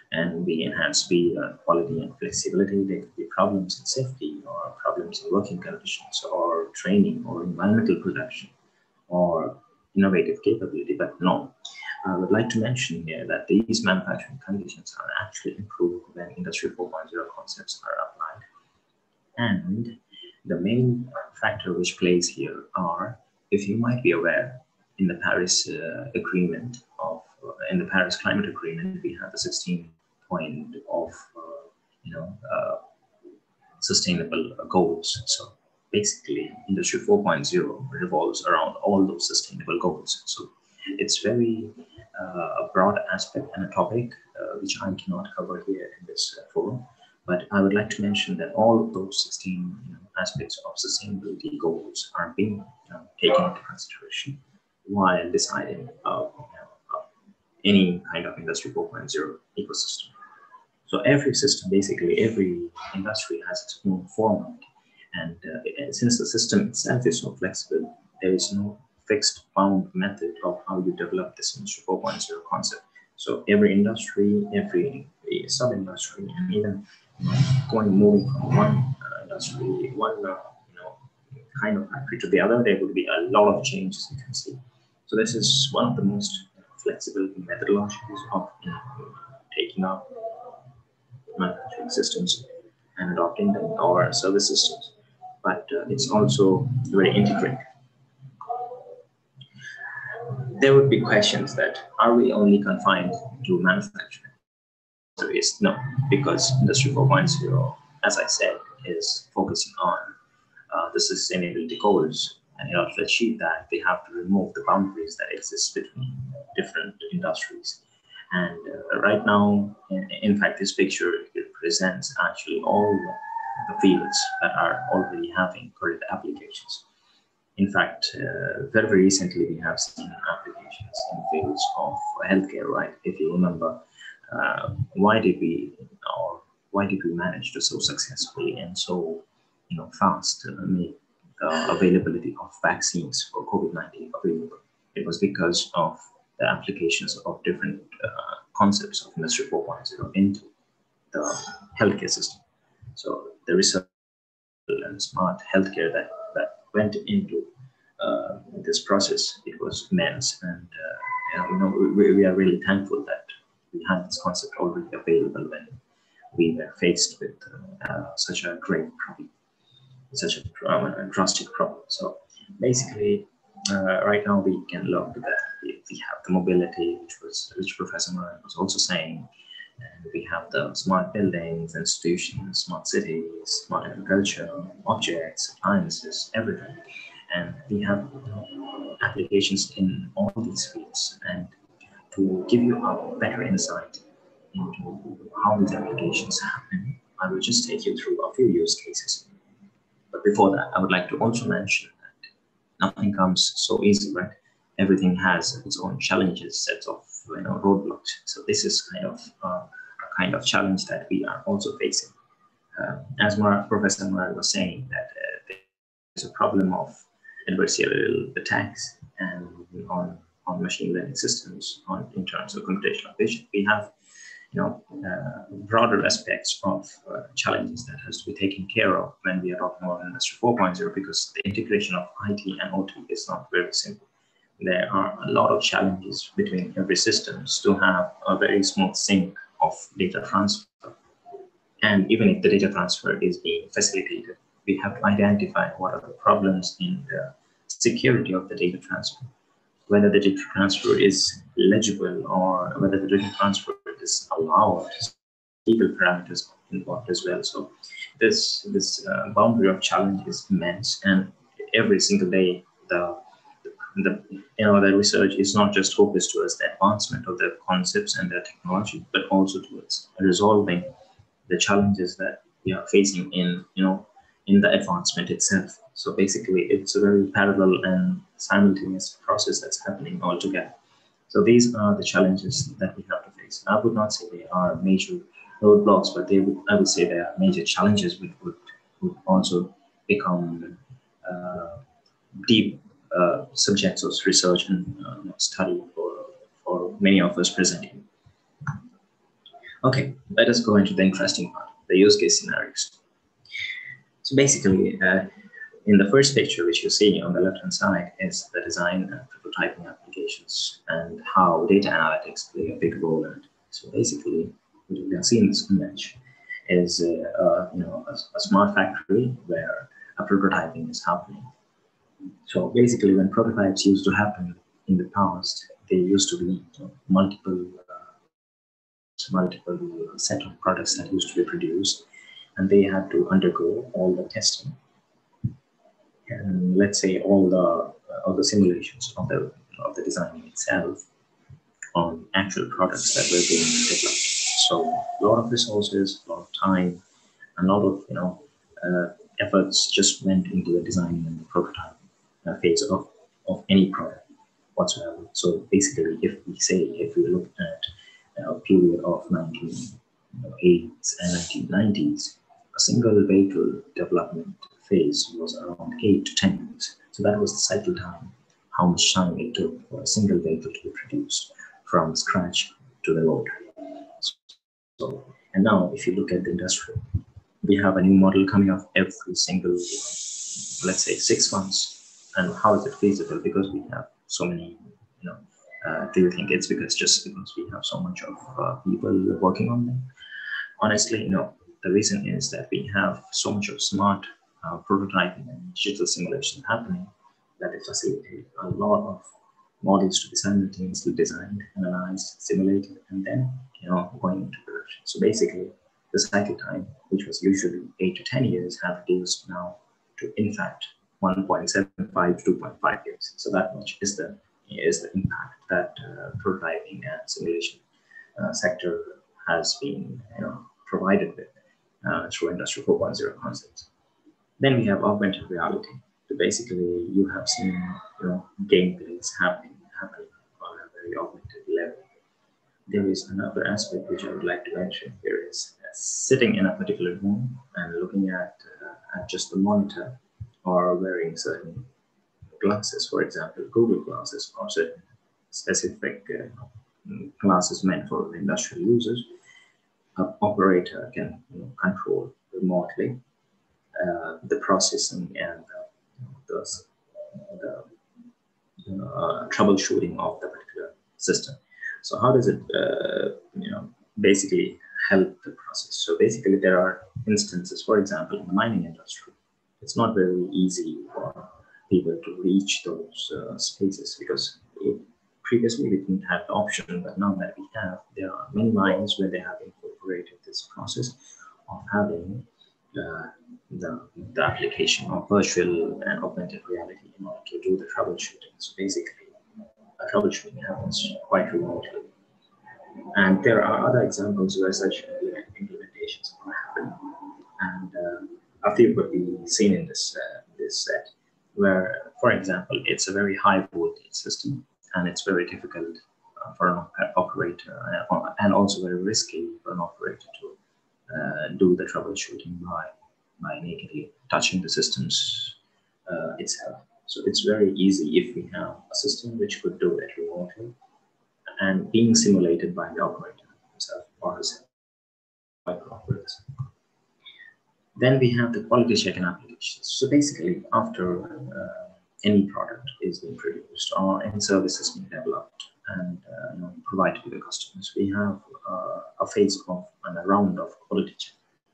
and we enhance speed, uh, quality, and flexibility. There could be problems in safety, or problems in working conditions, or training, or environmental protection, or innovative capability. But no, I would like to mention here that these manufacturing conditions are actually improved when Industry four point oh concepts are applied. And the main factor which plays here are, if you might be aware, in the Paris uh, Agreement of, uh, in the Paris Climate Agreement, we have the sixteen point of, uh, you know, uh, sustainable goals. So basically, Industry four point oh revolves around all those sustainable goals. So it's very uh, a broad aspect and a topic uh, which I cannot cover here in this uh, forum. But I would like to mention that all of those sixteen you know, aspects of sustainability goals are being you know, taken into consideration while deciding uh, you know, uh, any kind of Industry four point oh ecosystem. So every system, basically every industry has its own format. And uh, since the system itself is so flexible, there is no fixed bound method of how you develop this Industry four point oh concept. So every industry, every sub-industry, and even you know, going moving from one uh, industry, one uh, you know kind of factory to the other, there would be a lot of changes you can see. So this is one of the most flexible methodologies of you know, taking up manufacturing systems and adopting them, or service systems, but uh, it's also very integrated. There would be questions that, are we only confined to manufacturing? So it's no, because Industry four point oh, as I said, is focusing on uh, the sustainability goals. And in order to achieve that, they have to remove the boundaries that exist between different industries. And uh, right now, in, in fact, this picture represents actually all the fields that are already having current applications. In fact, uh, very, very recently, we have seen applications in fields of healthcare, right? If you remember, uh, why did we, or why did we manage to so successfully and so, you know, fast uh, make the availability of vaccines for COVID nineteen available? It was because of the applications of different uh, concepts of Industry four point oh into the healthcare system. So the research and smart healthcare that, that went into uh, this process, it was immense. And uh, you know, we, we are really thankful that we had this concept already available when we were faced with uh, such a great problem, such a, um, a drastic problem. So basically, uh, right now we can look that we have the mobility, which was which Professor Moran was also saying, and we have the smart buildings, institutions, smart cities, smart agriculture, objects, appliances, everything. And we have you know, applications in all these fields. And to give you a better insight into how these applications happen, I will just take you through a few use cases. But before that, I would like to also mention that nothing comes so easy, right? Everything has its own challenges, sets of you know roadblocks. So this is kind of uh, a kind of challenge that we are also facing. Uh, as Mar Professor Moran was saying, that uh, there's a problem of adversarial attacks and on on machine learning systems, on in terms of computational vision. We have you know uh, broader aspects of uh, challenges that has to be taken care of when we are talking about Industry four point oh, because the integration of I T and O T is not very simple. There are a lot of challenges between every systems to have a very smooth sync of data transfer. And even if the data transfer is being facilitated, we have to identify what are the problems in the security of the data transfer, whether the data transfer is legible or whether the data transfer is allowed, legal parameters involved as well. So this, this uh, boundary of challenge is immense, and every single day the The, you know, the research is not just focused towards the advancement of the concepts and the technology, but also towards resolving the challenges that we are facing in, you know, in the advancement itself. So basically, it's a very parallel and simultaneous process that's happening altogether. So these are the challenges that we have to face. I would not say they are major roadblocks, but they would, I would say they are major challenges which would, would also become uh, deep Uh, subjects of research and uh, study for, for many of us present here. Okay, let us go into the interesting part, the use case scenarios. So basically, uh, in the first picture, which you see on the left-hand side, is the design and prototyping applications and how data analytics play a big role in it. So basically, what you can see in this image is uh, uh, you know, a, a smart factory where a prototyping is happening. So basically, when prototypes used to happen in the past, they used to be you know, multiple uh, multiple set of products that used to be produced, and they had to undergo all the testing and let's say all the uh, all the simulations of the of the design itself on actual products that were being developed. So a lot of resources, a lot of time, a lot of you know uh, efforts just went into the designing and the prototype uh, phase of of any product whatsoever. So basically, if we say if we look at a period of nineteen eighties and nineteen nineties, a single vehicle development phase was around eight to ten years. So that was the cycle time, how much time it took for a single vehicle to be produced from scratch to the road. So, and now if you look at the industry, we have a new model coming up every single, let's say six months. And how is it feasible? Because we have so many, you know, uh, do you think it's because just because we have so much of uh, people working on them? Honestly, no. The reason is that we have so much of smart uh, prototyping and digital simulation happening that it facilitates a lot of models to be simultaneously designed, analyzed, simulated, and then you know going into production. So basically, the cycle time, which was usually eight to ten years, have reduced now to in fact one point seven five to two point five years. So that much is the is the impact that uh, prototyping and simulation uh, sector has been you know provided with uh, through Industry four point oh concepts. Then we have augmented reality. So basically, you have seen you know gameplays happening happening on a very augmented level. There is another aspect which I would like to mention here is uh, sitting in a particular room and looking at uh, at just the monitor, or wearing certain glasses, for example, Google glasses, or certain specific uh, glasses meant for industrial users. An operator can you know, control remotely uh, the processing and uh, the, the uh, troubleshooting of the particular system. So how does it, uh, you know, basically help the process? So basically, there are instances, for example, in the mining industry, it's not very easy for people to reach those uh, spaces because it, previously we didn't have the option, but now that we have, there are many mines where they have incorporated this process of having uh, the, the application of virtual and augmented reality in order to do the troubleshooting. So basically, uh, troubleshooting happens quite remotely. And there are other examples where such implementations are happening. And uh, a few could be seen in this, uh, this set, where, for example, it's a very high voltage system, and it's very difficult uh, for an operator, uh, and also very risky for an operator to uh, do the troubleshooting by, by nakedly touching the systems uh, itself. So it's very easy if we have a system which could do it remotely and being simulated by the operator himself or herself, by the operators. Then we have the quality checking applications. So basically, after uh, any product is being produced or any service is being developed and uh, you know, provided to the customers, we have uh, a phase of and a round of quality check.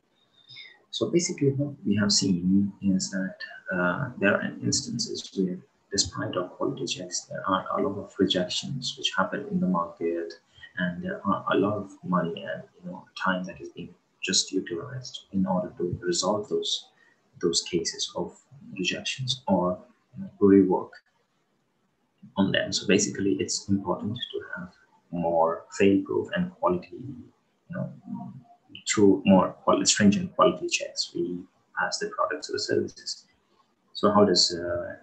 So basically, what we have seen is that uh, there are instances where, despite of quality checks, there are a lot of rejections which happen in the market, and there are a lot of money and you know time that is being just utilized in order to resolve those those cases of rejections or you know, rework on them. So basically, it's important to have more fail-proof and quality, you know, through more quality, stringent quality checks, we pass the products or the services. So how does uh,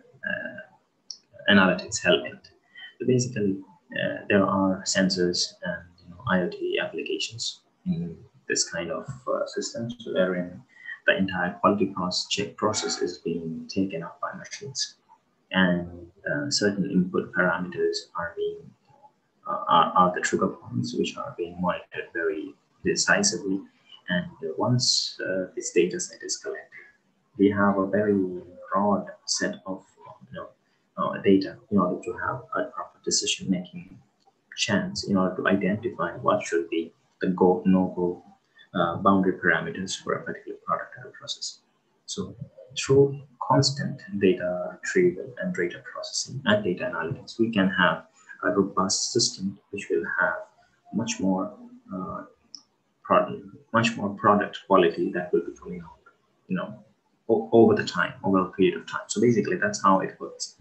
uh, analytics help it? So basically, uh, there are sensors and you know, IoT applications in this kind of uh, systems, wherein the entire quality process check process is being taken up by machines, and uh, certain input parameters are being uh, are, are the trigger points which are being monitored very decisively. And once uh, this data set is collected, we have a very broad set of you know, uh, data in order to have a proper decision-making chance, in order to identify what should be the go, no-go uh, boundary parameters for a particular product or process. So through constant data retrieval and data processing and data analytics, we can have a robust system which will have much more uh, product, much more product quality that will be coming out, you know, over the time, over a period of time. So basically, that's how it works.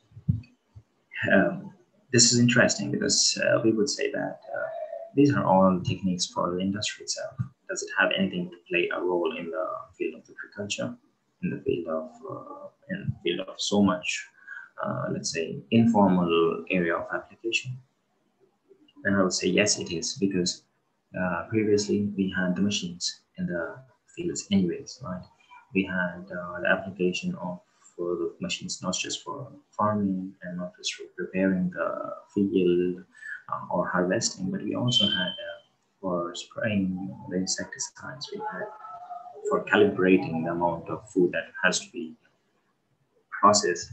Um, this is interesting because uh, we would say that uh, these are all techniques for the industry itself. Does it have anything to play a role in the field of agriculture, in the field of, uh, in the field of so much, uh, let's say, informal area of application? And I would say yes, it is, because uh, previously we had the machines in the fields anyways, right? We had uh, the application of uh, the machines not just for farming and not just for preparing the field uh, or harvesting, but we also had uh, for spraying the insecticides, we had for calibrating the amount of food that has to be processed,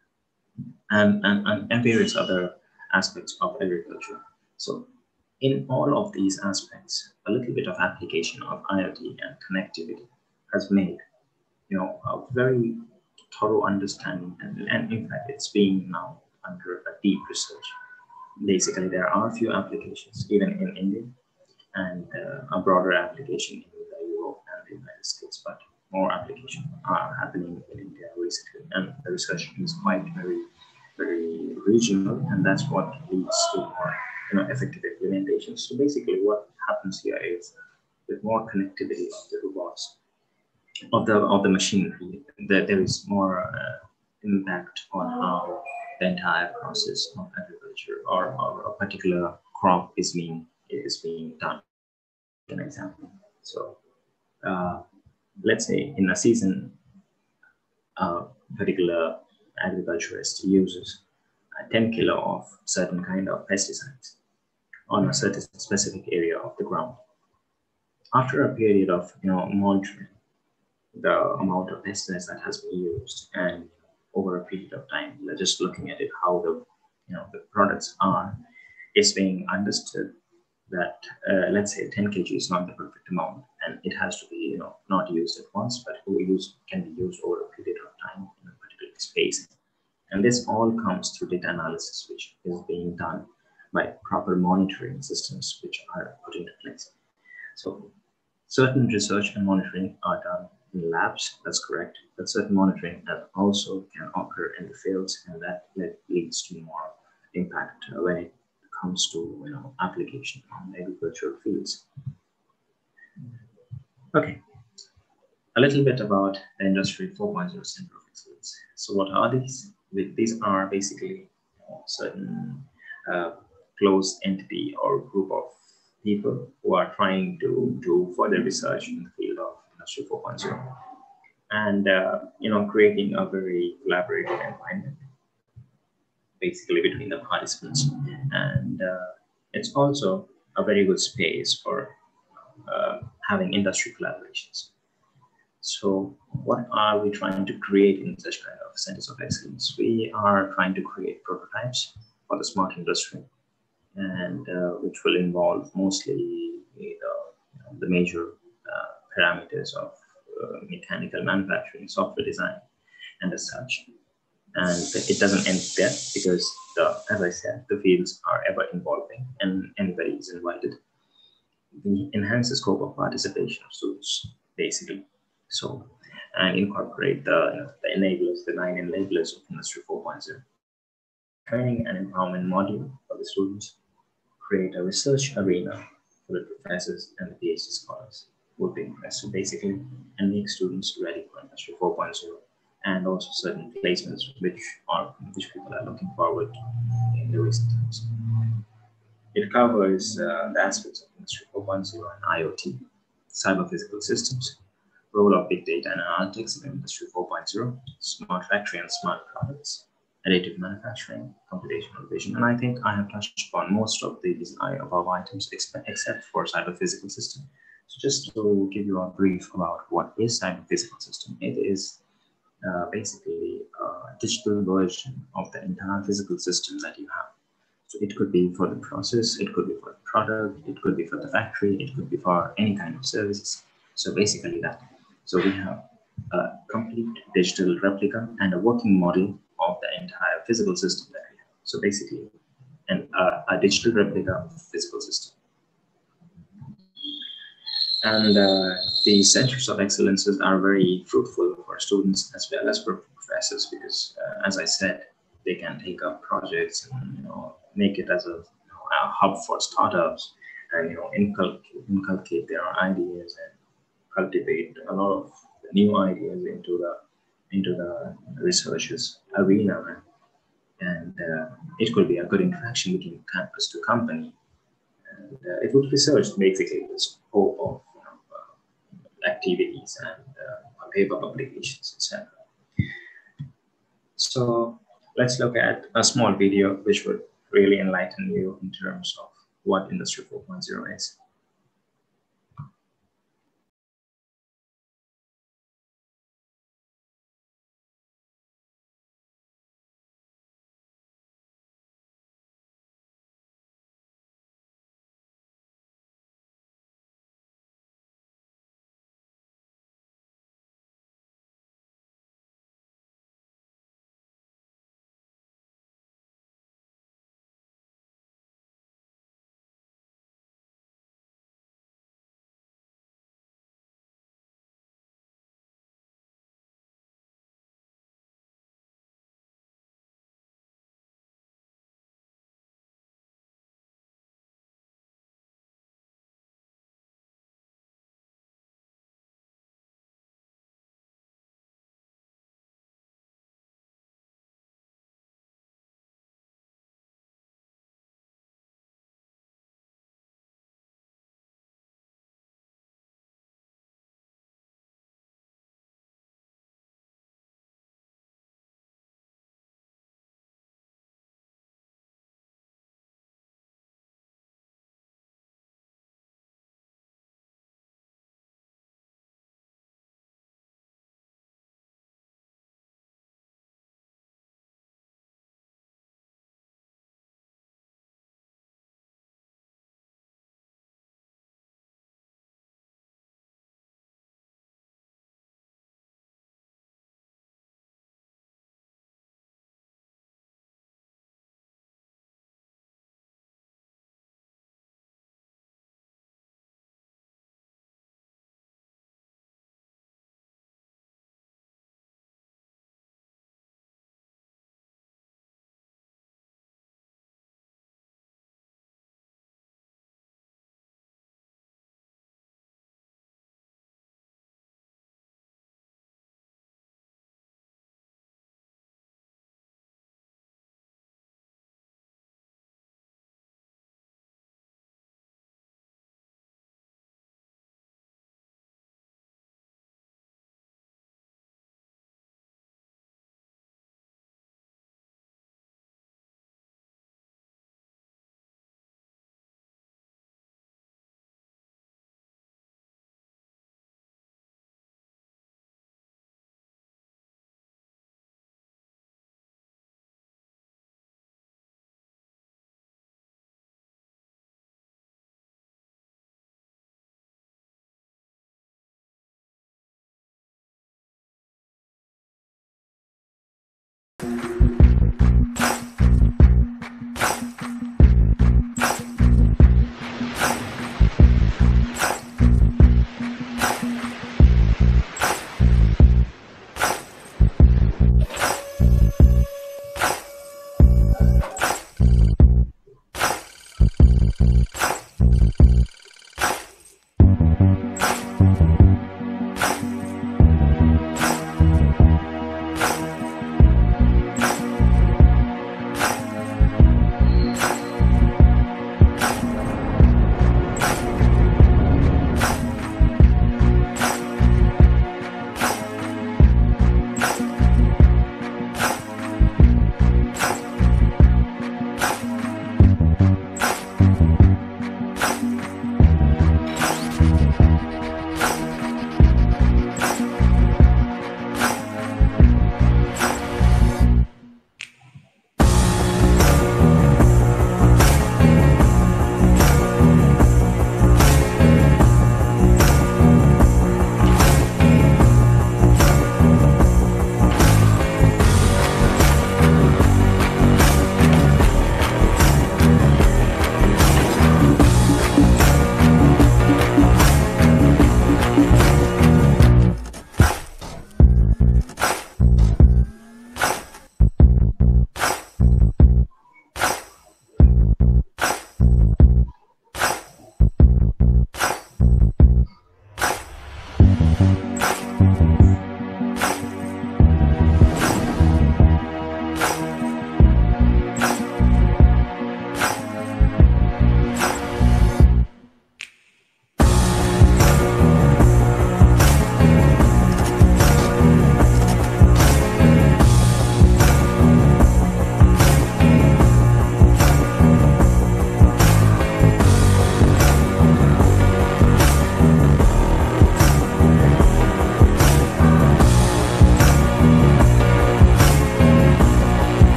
and, and, and, and various other aspects of agriculture. So in all of these aspects, a little bit of application of IoT and connectivity has made, you know, a very thorough understanding, and, and in fact, it's being now under a deep research. Basically, there are a few applications, even in India, and uh, a broader application in Europe and the United States, but more applications are happening in India recently, and the research is quite very, very regional, and that's what leads to more, you know, effective implementation. So basically, what happens here is, with more connectivity of the robots, of the of the machinery, that there is more uh, impact on how the entire process of agriculture or, or a particular crop is being is being done. An example. So uh, let's say in a season, a particular agriculturist uses ten kilo of certain kind of pesticides on a certain specific area of the ground. After a period of you know monitoring the amount of pesticides that has been used, and over a period of time, we're just looking at it, how the you know the products are, it's being understood that uh, let's say ten kilograms is not the perfect amount, and it has to be you know not used at once, but use can be used over a period of time in a particular space. And this all comes through data analysis, which is being done by proper monitoring systems which are put into place. So certain research and monitoring are done in labs, that's correct, but certain monitoring that also can occur in the fields, and that leads to more impact when it comes to you know application on agricultural fields. Okay, a little bit about the Industry four point oh Center of Excellence. So what are these? These are basically you know, certain uh, closed entity or group of people who are trying to do further research in the field of Industry four point oh, and uh, you know creating a very collaborative environment basically between the participants, and uh, it's also a very good space for uh, having industry collaborations. So what are we trying to create in such kind of centers of excellence? We are trying to create prototypes for the smart industry, and uh, which will involve mostly the, you know, the major uh, parameters of uh, mechanical manufacturing, software design, and as such. And it doesn't end there, because, the, as I said, the fields are ever evolving and anybody is invited. We enhance the scope of participation of students, basically. So, and incorporate the, you know, the enablers, the nine enablers of Industry four point oh. Training and empowerment module for the students. Create a research arena for the professors and the PhD scholars who would be impressed, so basically, and make students ready for Industry four point oh. And also certain placements which are which people are looking forward to in the recent times. It covers uh, the aspects of Industry four point oh and IoT, cyber physical systems, role of big data and analytics in Industry four point oh, smart factory and smart products, additive manufacturing, computational vision, and I think I have touched upon most of these above items except for cyber-physical system. So just to give you a brief about what is cyber-physical system, it is uh, basically a digital version of the entire physical system that you have. So it could be for the process, it could be for the product, it could be for the factory, it could be for any kind of services. So basically that. So we have a complete digital replica and a working model of the entire physical system that we have. So basically, an, uh, a digital replica of the physical system. And uh, the centers of excellences are very fruitful for students as well as for professors because, uh, as I said, they can take up projects and you know make it as a, you know, a hub for startups and you know inculcate, inculcate their ideas and cultivate a lot of new ideas into the into the researchers arena, and uh, it could be a good interaction between campus to company, and uh, it would research basically the scope of you know, uh, activities and uh, paper publications, et cetera. So let's look at a small video which would really enlighten you in terms of what Industry four point oh is.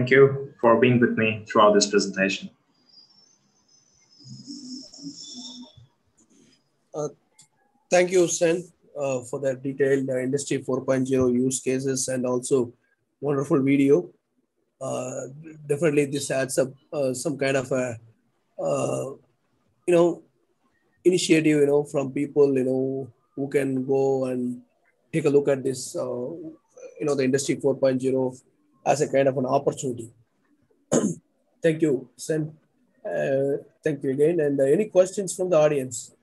Thank you for being with me throughout this presentation. Uh, thank you, Sen, uh, for that detailed uh, Industry four point oh use cases and also wonderful video. Uh, definitely, this adds up uh, some kind of a, uh, you know, initiative, you know, from people, you know, who can go and take a look at this, uh, you know, the Industry four point oh as a kind of an opportunity. Thank you, Sen. Uh, thank you again. And uh, any questions from the audience?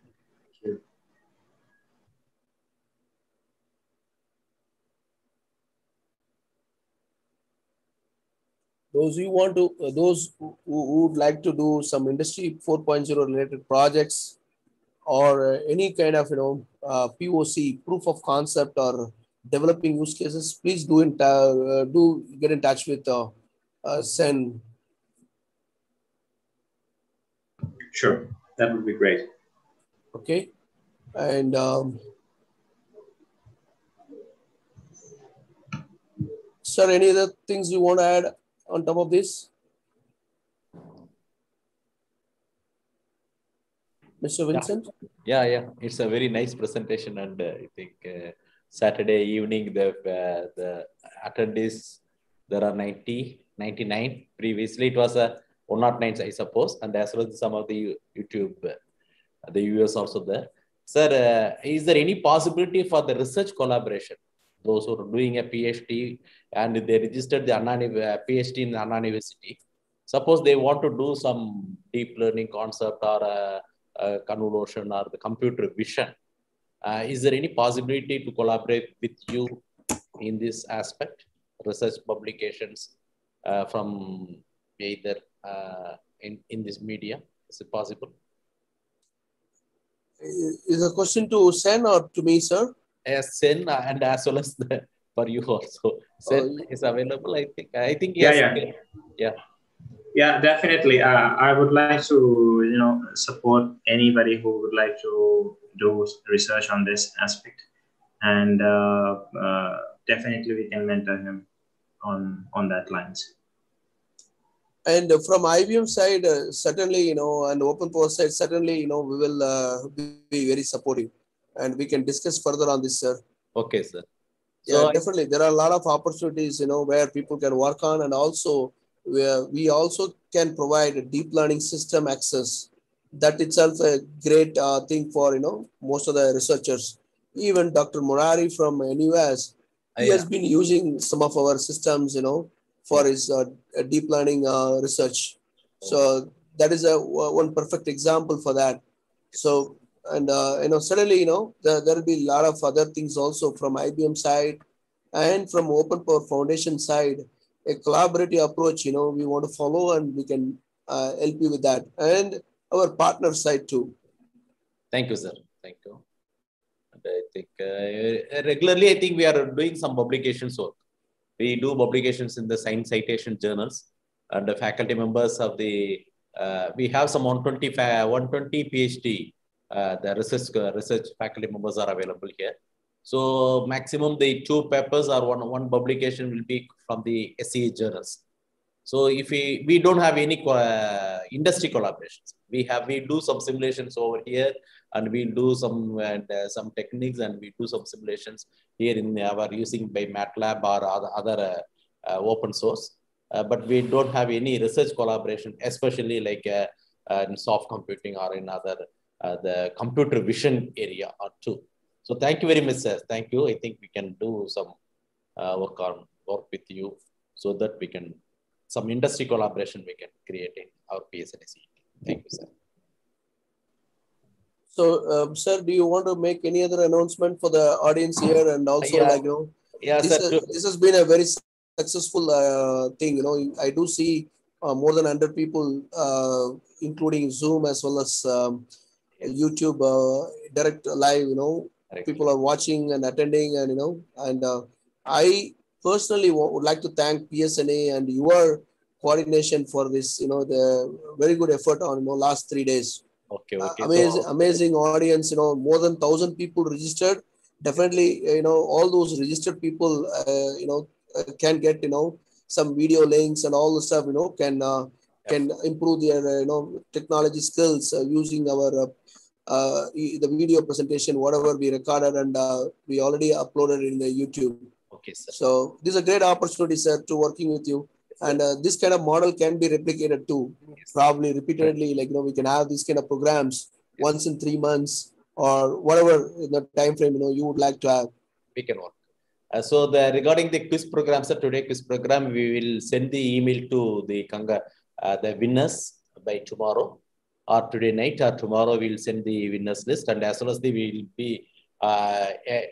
Those who want to, uh, those who, who would like to do some Industry four point oh related projects or uh, any kind of, you know, uh, P O C, proof of concept or developing use cases, please do, in uh, do get in touch with uh, uh, Sen. Sure, that would be great. Okay. And um, sir, any other things you want to add on top of this? Mister Vincent? Yeah, yeah, it's a very nice presentation, and uh, I think uh, Saturday evening the uh, the attendees, there are ninety, ninety-nine. Previously it was a one oh nine, I suppose, and as well as some of the YouTube, uh, the viewers also there. Sir, uh, is there any possibility for the research collaboration? Those who are doing a PhD and they registered the Anna, uh, PhD in Anna University, suppose they want to do some deep learning concept or uh, uh, convolution or the computer vision. Uh, is there any possibility to collaborate with you in this aspect, research publications uh, from either uh, in, in this media? Is it possible? Is the question to Sen or to me, sir? Yes, Sen, and as well as the, for you also. Sen uh, is available, I think. I think yes. Yeah, yeah. Yeah. Yeah, definitely. Uh, I would like to, you know, support anybody who would like to do research on this aspect, and uh, uh, definitely we can mentor him on on that lines. And from I B M side, uh, certainly, you know, and OpenPower side, certainly, you know, we will uh, be very supportive, and we can discuss further on this, sir. Okay, sir. So yeah, definitely, there are a lot of opportunities, you know, where people can work on, and also where we also can provide a deep learning system access. That itself a great uh, thing for, you know, most of the researchers. Even Doctor Murari from N U S, he yeah. has been using some of our systems, you know, for yeah. his uh, deep learning uh, research. So that is a one perfect example for that. So, and, uh, you know, suddenly, you know, there will be a lot of other things also from I B M side and from OpenPower Foundation side, a collaborative approach, you know, we want to follow, and we can uh, help you with that. And our partner side too. Thank you, sir. Thank you. And I think uh, regularly, I think we are doing some publications work. We do publications in the science citation journals, and the faculty members of the, uh, we have some one twenty, one twenty PhD, uh, the research, uh, research faculty members are available here. So maximum the two papers or one, one publication will be from the S C A journals. So if we, we don't have any uh, industry collaborations, we have, we do some simulations over here, and we do some, and, uh, some techniques, and we do some simulations here in our using by MATLAB or other, other uh, uh, open source. Uh, but we don't have any research collaboration, especially like uh, uh, in soft computing or in other, uh, the computer vision area or two. So thank you very much, sir. Thank you. I think we can do some uh, work on work with you so that we can, some industry collaboration we can create in our P S N A C. Thank you, sir. So, um, sir, do you want to make any other announcement for the audience here? And also, yeah. like, you know, yeah, this, sir. Has, this has been a very successful uh, thing. You know, I do see uh, more than one hundred people, uh, including Zoom as well as um, YouTube uh, direct live, you know, Correct. People are watching and attending, and, you know, and uh, I personally would like to thank P S N A and your coordination for this, you know, the very good effort on, you know, last three days. Okay, okay. Uh, amazing, so, amazing audience, you know, more than one thousand people registered. Definitely, you know, all those registered people, uh, you know, uh, can get, you know, some video links and all the stuff, you know, can uh, can improve their uh, you know technology skills uh, using our uh, uh, the video presentation, whatever we recorded and uh, we already uploaded in the YouTube. Okay, sir. So this is a great opportunity, sir, to working with you. And uh, this kind of model can be replicated too, yes. Probably repeatedly. Like you know, we can have these kind of programs yes. once in three months or whatever in the time frame you know you would like to have. We can work. Uh, so the regarding the quiz program, sir, today quiz program, we will send the email to the Kanga, uh, the winners by tomorrow, or today night, or tomorrow we will send the winners list, and as well as the we will be uh,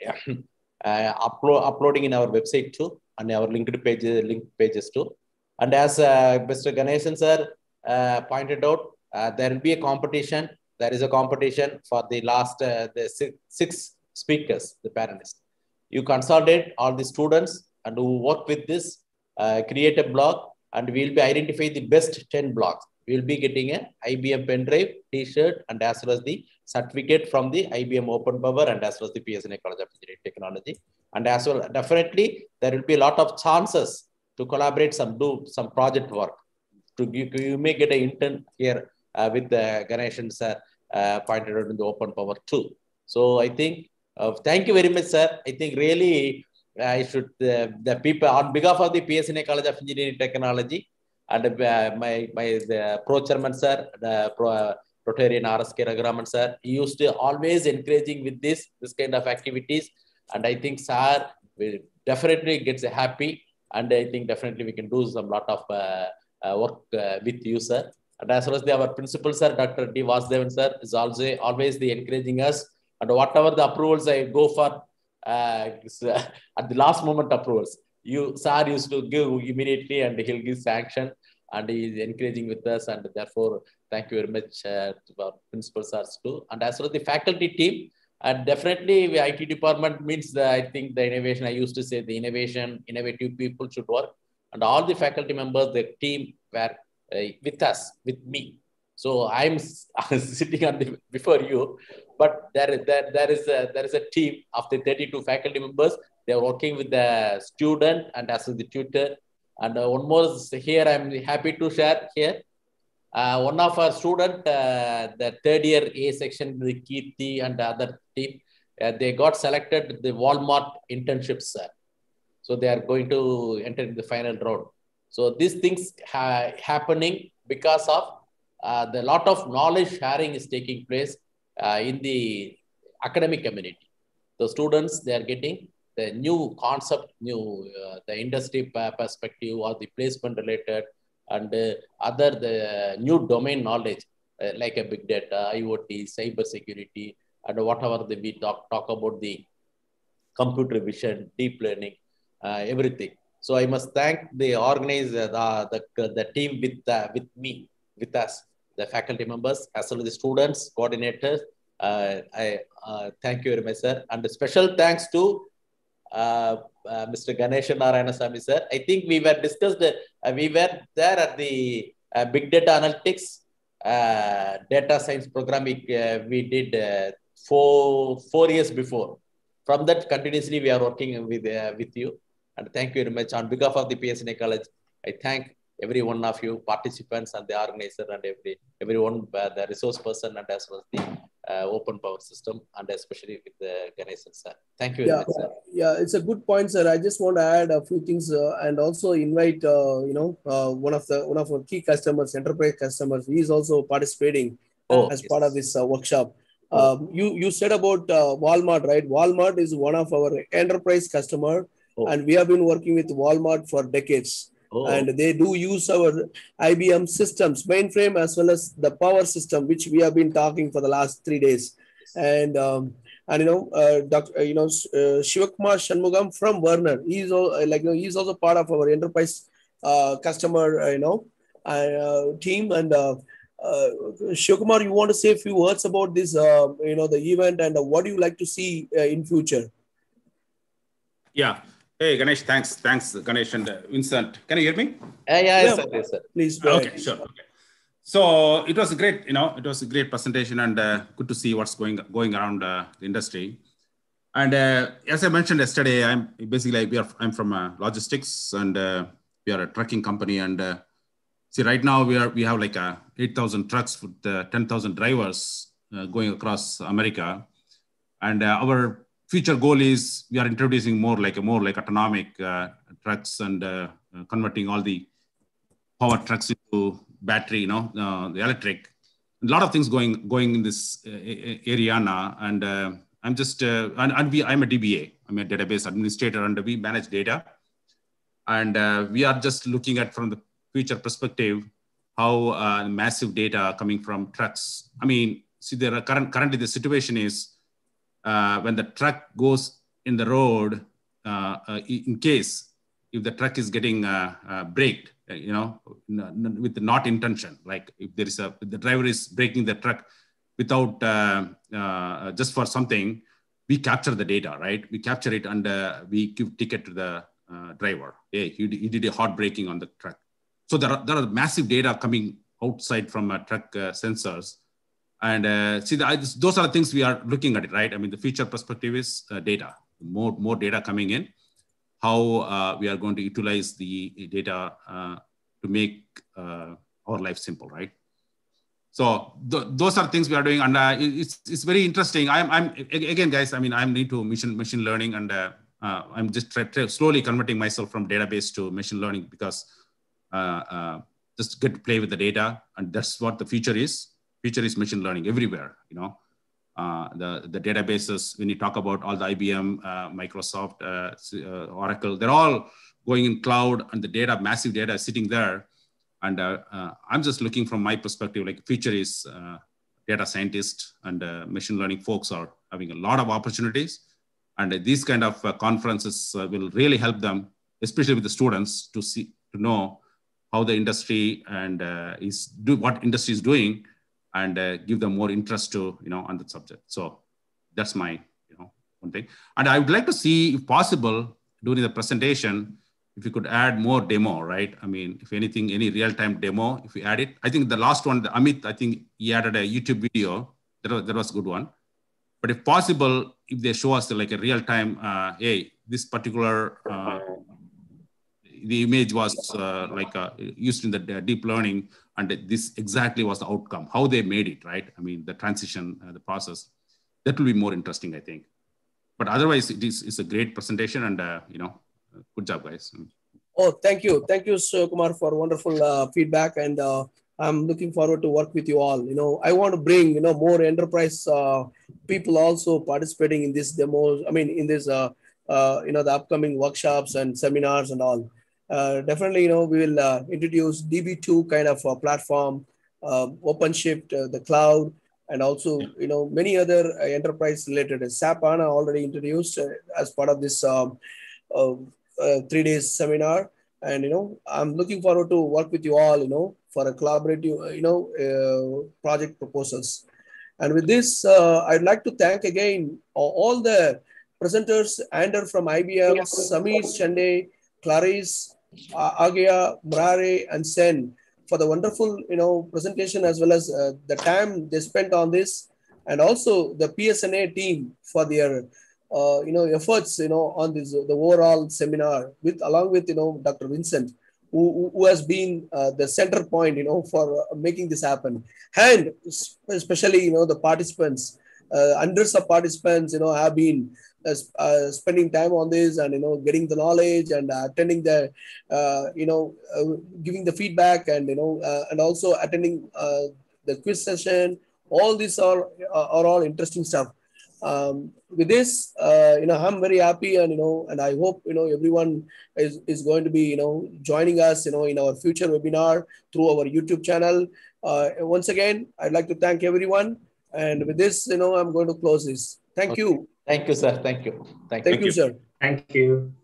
uh, upload uploading in our website too, and our linked pages, link pages too. And as uh, Mister Ganeshan sir uh, pointed out, uh, there will be a competition. There is a competition for the last uh, the six, six speakers, the panelists. You consolidate all the students and who work with this, uh, create a blog, and we will be identifying the best ten blogs. We will be getting a I B M pen drive, T-shirt, and as well as the certificate from the I B M Open Power and as well as the P S N A College of Engineering Technology. And as well, definitely, there will be a lot of chances to collaborate, some do some project work. To you, you may get an intern here uh, with the Ganeshan sir uh, pointed out in the Open Power too. So I think, uh, thank you very much, sir. I think really I should, uh, the people on behalf of the P S N A College of Engineering Technology and uh, my, my the pro chairman sir, the pro, uh, Rotarian R S K Raguraman sir, he used to always encouraging with this, this kind of activities. And I think sir will definitely gets happy. And I think definitely we can do some lot of uh, uh, work uh, with you, sir. And as well as the, our principal, sir, Doctor D. Vasudevan, sir, is also always the encouraging us. And whatever the approvals I go for, uh, at the last moment approvals, you, sir, used to give immediately and he'll give sanction. And he is encouraging with us. And therefore, thank you very much uh, to our principal, sirs, too. And as well as the faculty team, and definitely the I T department means the, I think the innovation, I used to say the innovation, innovative people should work. And all the faculty members, the team were uh, with us, with me. So I'm sitting on the, before you, but there is, there, there, is a, there is a team of the thirty-two faculty members. They are working with the student and as the tutor. And uh, one more here, I'm happy to share here. Uh, one of our student, uh, the third year A section, the Kirti and the other team, uh, they got selected the Walmart internships. Uh, so they are going to enter in the final round. So these things ha happening because of uh, the lot of knowledge sharing is taking place uh, in the academic community. The students, they are getting the new concept, new uh, the industry perspective or the placement related and uh, other the new domain knowledge uh, like a big data, I O T, cyber security, and whatever the, we talk, talk about the computer vision, deep learning, uh, everything. So I must thank the organizer, the, the, the team with, uh, with me, with us, the faculty members, as well as the students, coordinators. Uh, I uh, thank you very much, sir. And a special thanks to uh, uh, Mister Ganeshan Narayanasamy, sir. I think we were discussed, uh, we were there at the uh, Big Data Analytics uh, Data Science program we, uh, we did uh, four, four years before. From that, continuously we are working with, uh, with you. And thank you very much. On behalf of the P S N A College, I thank every one of you participants and the organizer and every everyone, uh, the resource person and as well as the uh, open power system and especially with the Ganeshan sir. Thank you very yeah, much, sir. Yeah, it's a good point, sir. I just want to add a few things uh, and also invite, uh, you know, uh, one of the one of our key customers, enterprise customers. He is also participating oh, as yes. part of this uh, workshop. Oh. Um, you you said about uh, Walmart, right? Walmart is one of our enterprise customer. Oh. And we have been working with Walmart for decades. Oh. And they do use our I B M systems, mainframe, as well as the power system, which we have been talking for the last three days. And, um, and you know, uh, Doctor you know, uh, Shivakumar Shanmugam from Werner, he's, all, like, you know, he's also part of our enterprise uh, customer, uh, you know, uh, team. And uh, uh, Shivakumar, you want to say a few words about this, uh, you know, the event and uh, what do you like to see uh, in future? Yeah. Hey, Ganesh, thanks. Thanks, Ganesh and uh, Vincent. Can you hear me? Uh, yeah, yeah, yes, sir, yes, sir. Please go Okay, ahead. sure. Okay. So it was a great, you know, it was a great presentation and uh, good to see what's going going around uh, the industry. And uh, as I mentioned yesterday, I'm basically, we are, I'm from uh, logistics and uh, we are a trucking company, and uh, see, right now we are we have like a eight thousand trucks with uh, ten thousand drivers uh, going across America, and uh, our future goal is we are introducing more like a more like autonomic uh, trucks and uh, converting all the power trucks into battery, you know, uh, the electric. A lot of things going going in this uh, area now, and uh, I'm just uh, and, and we I'm a D B A. I'm a database administrator, and we manage data, and uh, we are just looking at from the future perspective how uh, massive data coming from trucks. I mean, see, there are current currently the situation is uh, when the truck goes in the road, uh, uh, in case if the truck is getting uh, uh, braked, you know, with the not intention, like if there is a, if the driver is braking the truck without, uh, uh, just for something, we capture the data, right? We capture it and uh, we give ticket to the uh, driver. Hey, he, he did a hard braking on the truck. So there are, there are massive data coming outside from uh, truck uh, sensors. And uh, see, the, I, those are the things we are looking at it, right? I mean, the future perspective is uh, data, more, more data coming in. How uh, we are going to utilize the data uh, to make uh, our life simple, right? So th those are things we are doing, and uh, it's it's very interesting. I'm I'm again, guys. I mean, I'm new to machine machine learning, and uh, uh, I'm just try, try slowly converting myself from database to machine learning because uh, uh, just get to play with the data, and that's what the future is. Future is machine learning everywhere, you know. Uh, the, the databases, when you talk about all the I B M, uh, Microsoft, uh, uh, Oracle, they're all going in cloud, and the data, massive data is sitting there. And uh, uh, I'm just looking from my perspective, like future is uh, data scientists and uh, machine learning folks are having a lot of opportunities. And uh, these kind of uh, conferences uh, will really help them, especially with the students, to see, to know how the industry and uh, is do what industry is doing, and uh, give them more interest to, you know, on the subject. So that's my, you know, one thing. And I would like to see, if possible, during the presentation, if you could add more demo, right? I mean, if anything, any real-time demo, if you add it. I think the last one, the Amit, I think he added a YouTube video. That was, that was a good one. But if possible, if they show us like a real-time, uh, hey, this particular, uh, the image was uh, like uh, used in the deep learning, and this exactly was the outcome, how they made it, right? I mean, the transition, uh, the process, that will be more interesting, I think. But otherwise, it is it's a great presentation, and, uh, you know, good job, guys. Oh, thank you. Thank you, Sir Kumar, for wonderful uh, feedback. And uh, I'm looking forward to work with you all. You know, I want to bring, you know, more enterprise uh, people also participating in this demos. I mean, in this, uh, uh, you know, the upcoming workshops and seminars and all. Uh, definitely, you know, we will uh, introduce D B two kind of a platform, uh, OpenShift, uh, the cloud, and also, you know, many other uh, enterprise related. SAP HANA already introduced uh, as part of this um, uh, uh, three days seminar. And, you know, I'm looking forward to work with you all, you know, for a collaborative, you know, uh, project proposals. And with this, uh, I'd like to thank again all the presenters, Ander from I B M, Samir Chande, Clarice, Uh, Agya, Murare, and Sen for the wonderful, you know, presentation, as well as uh, the time they spent on this, and also the P S N A team for their, uh, you know, efforts, you know, on this the overall seminar, with along with, you know, Doctor Vincent, who, who has been uh, the center point, you know, for uh, making this happen, and especially, you know, the participants, uh, hundreds of participants, you know, have been Uh, uh, spending time on this, and, you know, getting the knowledge, and uh, attending the, uh, you know, uh, giving the feedback, and, you know, uh, and also attending uh, the quiz session. All these are, are all interesting stuff. Um, with this, uh, you know, I'm very happy, and, you know, and I hope, you know, everyone is, is going to be, you know, joining us, you know, in our future webinar through our YouTube channel. Uh, once again, I'd like to thank everyone. And with this, you know, I'm going to close this. Thank okay. you. Thank you, sir. Thank you. Thank, Thank you. you, sir. Thank you.